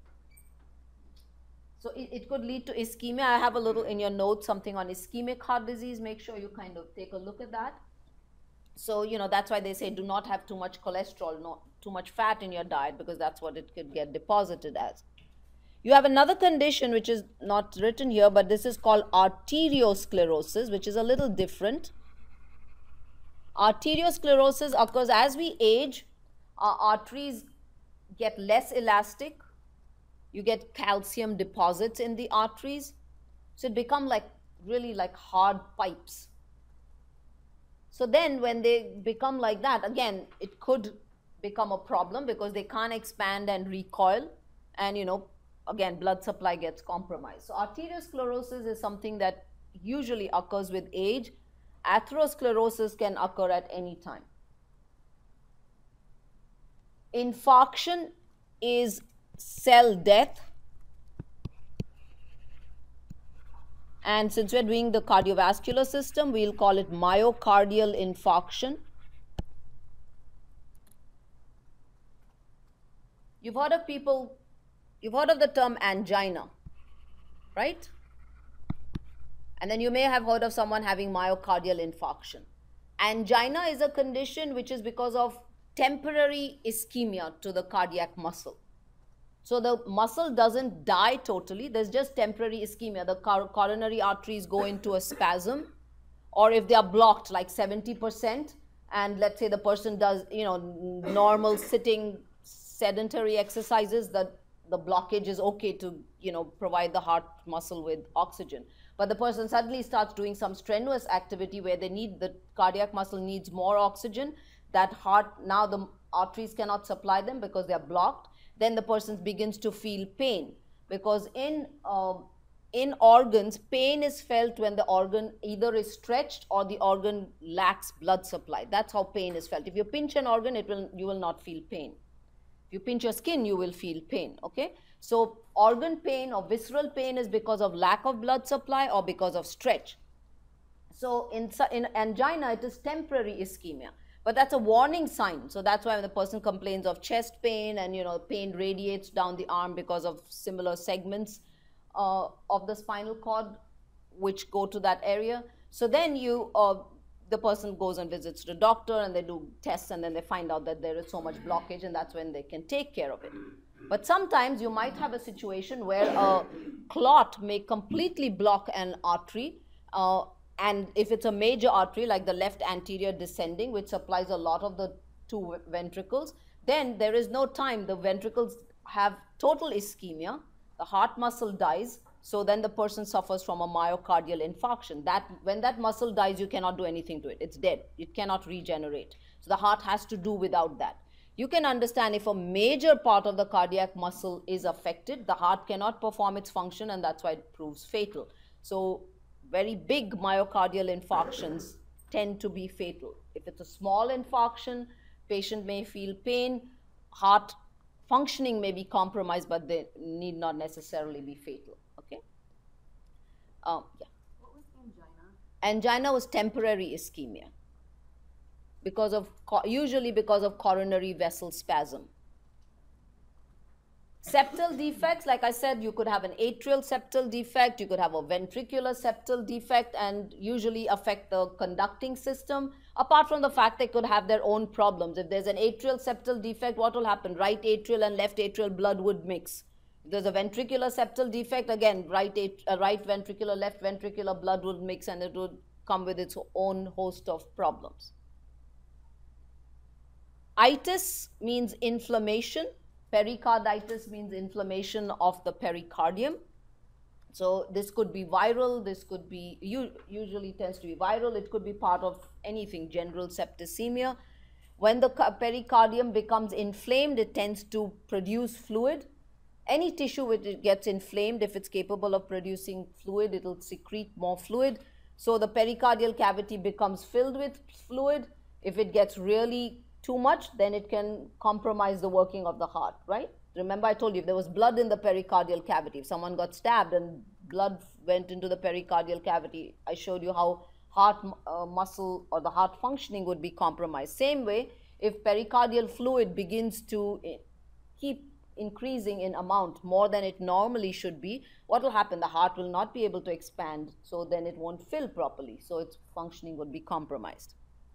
So it could lead to ischemia. I have a little in your notes, something on ischemic heart disease. Make sure you kind of take a look at that. So, you know, that's why they say do not have too much cholesterol, not too much fat in your diet, because that's what it could get deposited as. You have another condition which is not written here, but this is called arteriosclerosis, which is a little different. Arteriosclerosis occurs as we age. Our arteries get less elastic. You get calcium deposits in the arteries. So it becomes like really like hard pipes. So then when they become like that, again, it could become a problem because they can't expand and recoil. And, you know, again, blood supply gets compromised. So arteriosclerosis is something that usually occurs with age. Atherosclerosis can occur at any time. Infarction is cell death. And since we're doing the cardiovascular system, we'll call it myocardial infarction. You've heard of the term angina, right? And then you may have heard of someone having myocardial infarction. Angina is a condition which is because of temporary ischemia to the cardiac muscle. So the muscle doesn't die totally, there's just temporary ischemia. The coronary arteries go into a spasm, or if they are blocked like 70%, and let's say the person does, you know, normal sitting sedentary exercises, the blockage is okay to, you know, provide the heart muscle with oxygen. But the person suddenly starts doing some strenuous activity where the cardiac muscle needs more oxygen. That heart, now the arteries cannot supply them because they are blocked. Then the person begins to feel pain, because in organs, pain is felt when the organ either is stretched or the organ lacks blood supply. That's how pain is felt. If you pinch an organ, you will not feel pain. If you pinch your skin, you will feel pain, okay? So organ pain or visceral pain is because of lack of blood supply or because of stretch. So in angina, it is temporary ischemia, but that's a warning sign. So that's why when the person complains of chest pain and pain radiates down the arm because of similar segments of the spinal cord which go to that area. So then the person goes and visits the doctor and they do tests and then they find out that there is so much blockage, and that's when they can take care of it. But sometimes you might have a situation where a clot may completely block an artery, and if it's a major artery like the left anterior descending, which supplies a lot of the two ventricles, then there is no time. The ventricles have total ischemia, the heart muscle dies, so then the person suffers from a myocardial infarction. When that muscle dies, you cannot do anything to it. It's dead. It cannot regenerate. So the heart has to do without that. You can understand if a major part of the cardiac muscle is affected, the heart cannot perform its function, and that's why it proves fatal. So very big myocardial infarctions tend to be fatal. If it's a small infarction, patient may feel pain, heart functioning may be compromised, but they need not necessarily be fatal. Okay. Yeah. What was angina? Angina was temporary ischemia, usually because of coronary vessel spasm. Septal defects, like I said, you could have an atrial septal defect, you could have a ventricular septal defect, and usually affect the conducting system, apart from the fact they could have their own problems. If there's an atrial septal defect, what will happen? Right atrial and left atrial blood would mix. If there's a ventricular septal defect, again, right ventricular, left ventricular blood would mix, and it would come with its own host of problems. Itis means inflammation. Pericarditis means inflammation of the pericardium. So this could be viral, this could be, usually tends to be viral, it could be part of anything, general septicemia. When the pericardium becomes inflamed, it tends to produce fluid. Any tissue which gets inflamed, if it's capable of producing fluid, it will secrete more fluid. So the pericardial cavity becomes filled with fluid. If it gets really too much, then it can compromise the working of the heart, right? Remember I told you, if there was blood in the pericardial cavity, if someone got stabbed and blood went into the pericardial cavity, I showed you how heart muscle or the heart functioning would be compromised. Same way, if pericardial fluid begins to keep increasing in amount more than it normally should be, what will happen? The heart will not be able to expand, so then it won't fill properly, so its functioning would be compromised.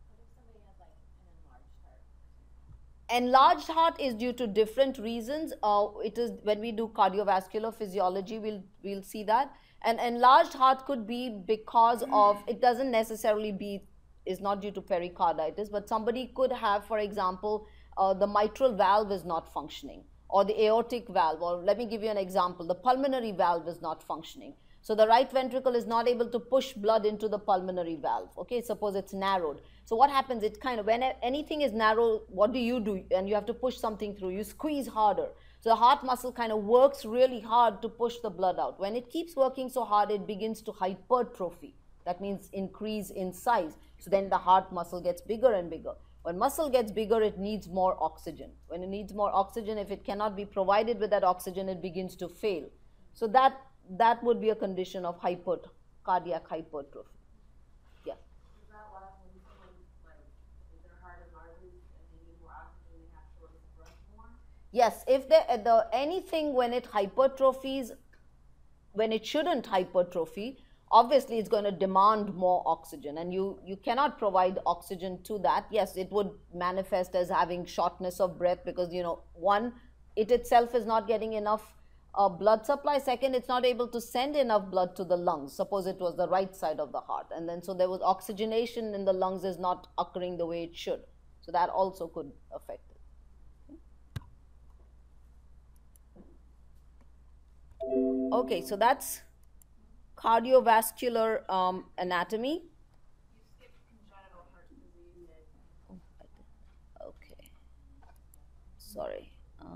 Enlarged heart is due to different reasons. It is when we do cardiovascular physiology, we'll see that. An enlarged heart could be because of, it doesn't necessarily is not due to pericarditis, but somebody could have, for example, the mitral valve is not functioning, or the aortic valve, or let me give you an example, the pulmonary valve is not functioning. So the right ventricle is not able to push blood into the pulmonary valve. Okay, suppose it's narrowed. So what happens? It kind of, when anything is narrow, what do? And you have to push something through. You squeeze harder. So the heart muscle kind of works really hard to push the blood out. When it keeps working so hard, it begins to hypertrophy. That means increase in size. So then the heart muscle gets bigger and bigger. When muscle gets bigger, it needs more oxygen. When it needs more oxygen, if it cannot be provided with that oxygen, it begins to fail. So that would be a condition of cardiac hypertrophy. Yeah. Is that why when someone, if their heart enlarges and they need more oxygen, they have to breath more? Yes, if anything when it hypertrophies, when it shouldn't hypertrophy, obviously it's going to demand more oxygen, and you cannot provide oxygen to that. Yes, it would manifest as having shortness of breath because, one, it itself is not getting enough blood supply. Second, it's not able to send enough blood to the lungs. Suppose it was the right side of the heart, and then so there was oxygenation in the lungs is not occurring the way it should. So that also could affect it. Okay, so that's cardiovascular anatomy. You skipped congenital heart disease. Okay, sorry.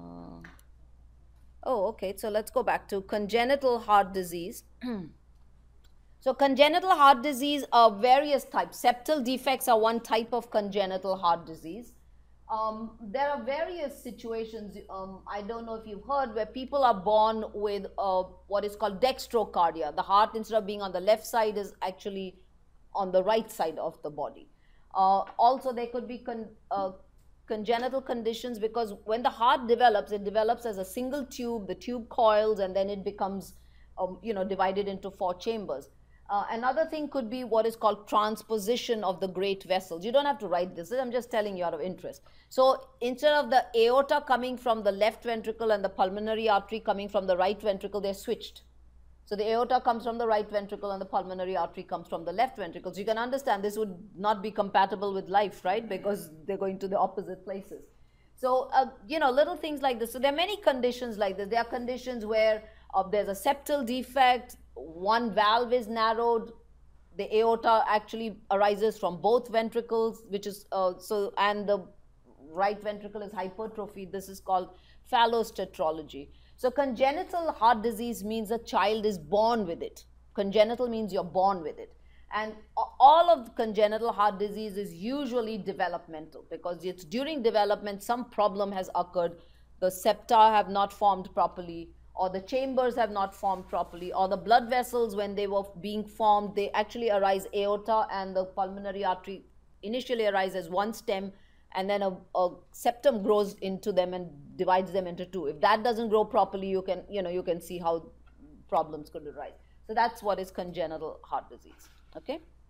Okay, so let's go back to congenital heart disease. So congenital heart disease are various types. Septal defects are one type of congenital heart disease. There are various situations, I don't know if you've heard, where people are born with what is called dextrocardia. The heart, instead of being on the left side, is actually on the right side of the body. Also, there could be congenital conditions, because when the heart develops, it develops as a single tube, the tube coils, and then it becomes divided into 4 chambers. Another thing could be what is called transposition of the great vessels. You don't have to write this, I'm just telling you out of interest. So instead of the aorta coming from the left ventricle and the pulmonary artery coming from the right ventricle, they're switched. So the aorta comes from the right ventricle and the pulmonary artery comes from the left ventricle. So you can understand this would not be compatible with life, right? Because they're going to the opposite places. So, little things like this. So there are many conditions like this. There are conditions where there's a septal defect, one valve is narrowed, the aorta actually arises from both ventricles, which is, and the right ventricle is hypertrophied. This is called phallostetrology. So congenital heart disease means a child is born with it. Congenital means you're born with it. And all of congenital heart disease is usually developmental, because it's during development some problem has occurred. The septa have not formed properly, or the chambers have not formed properly, or the blood vessels, when they were being formed, they actually arise aorta and the pulmonary artery initially arise as one stem, and then a septum grows into them and divides them into 2. If that doesn't grow properly, you can see how problems could arise. So that's what is congenital heart disease. Okay.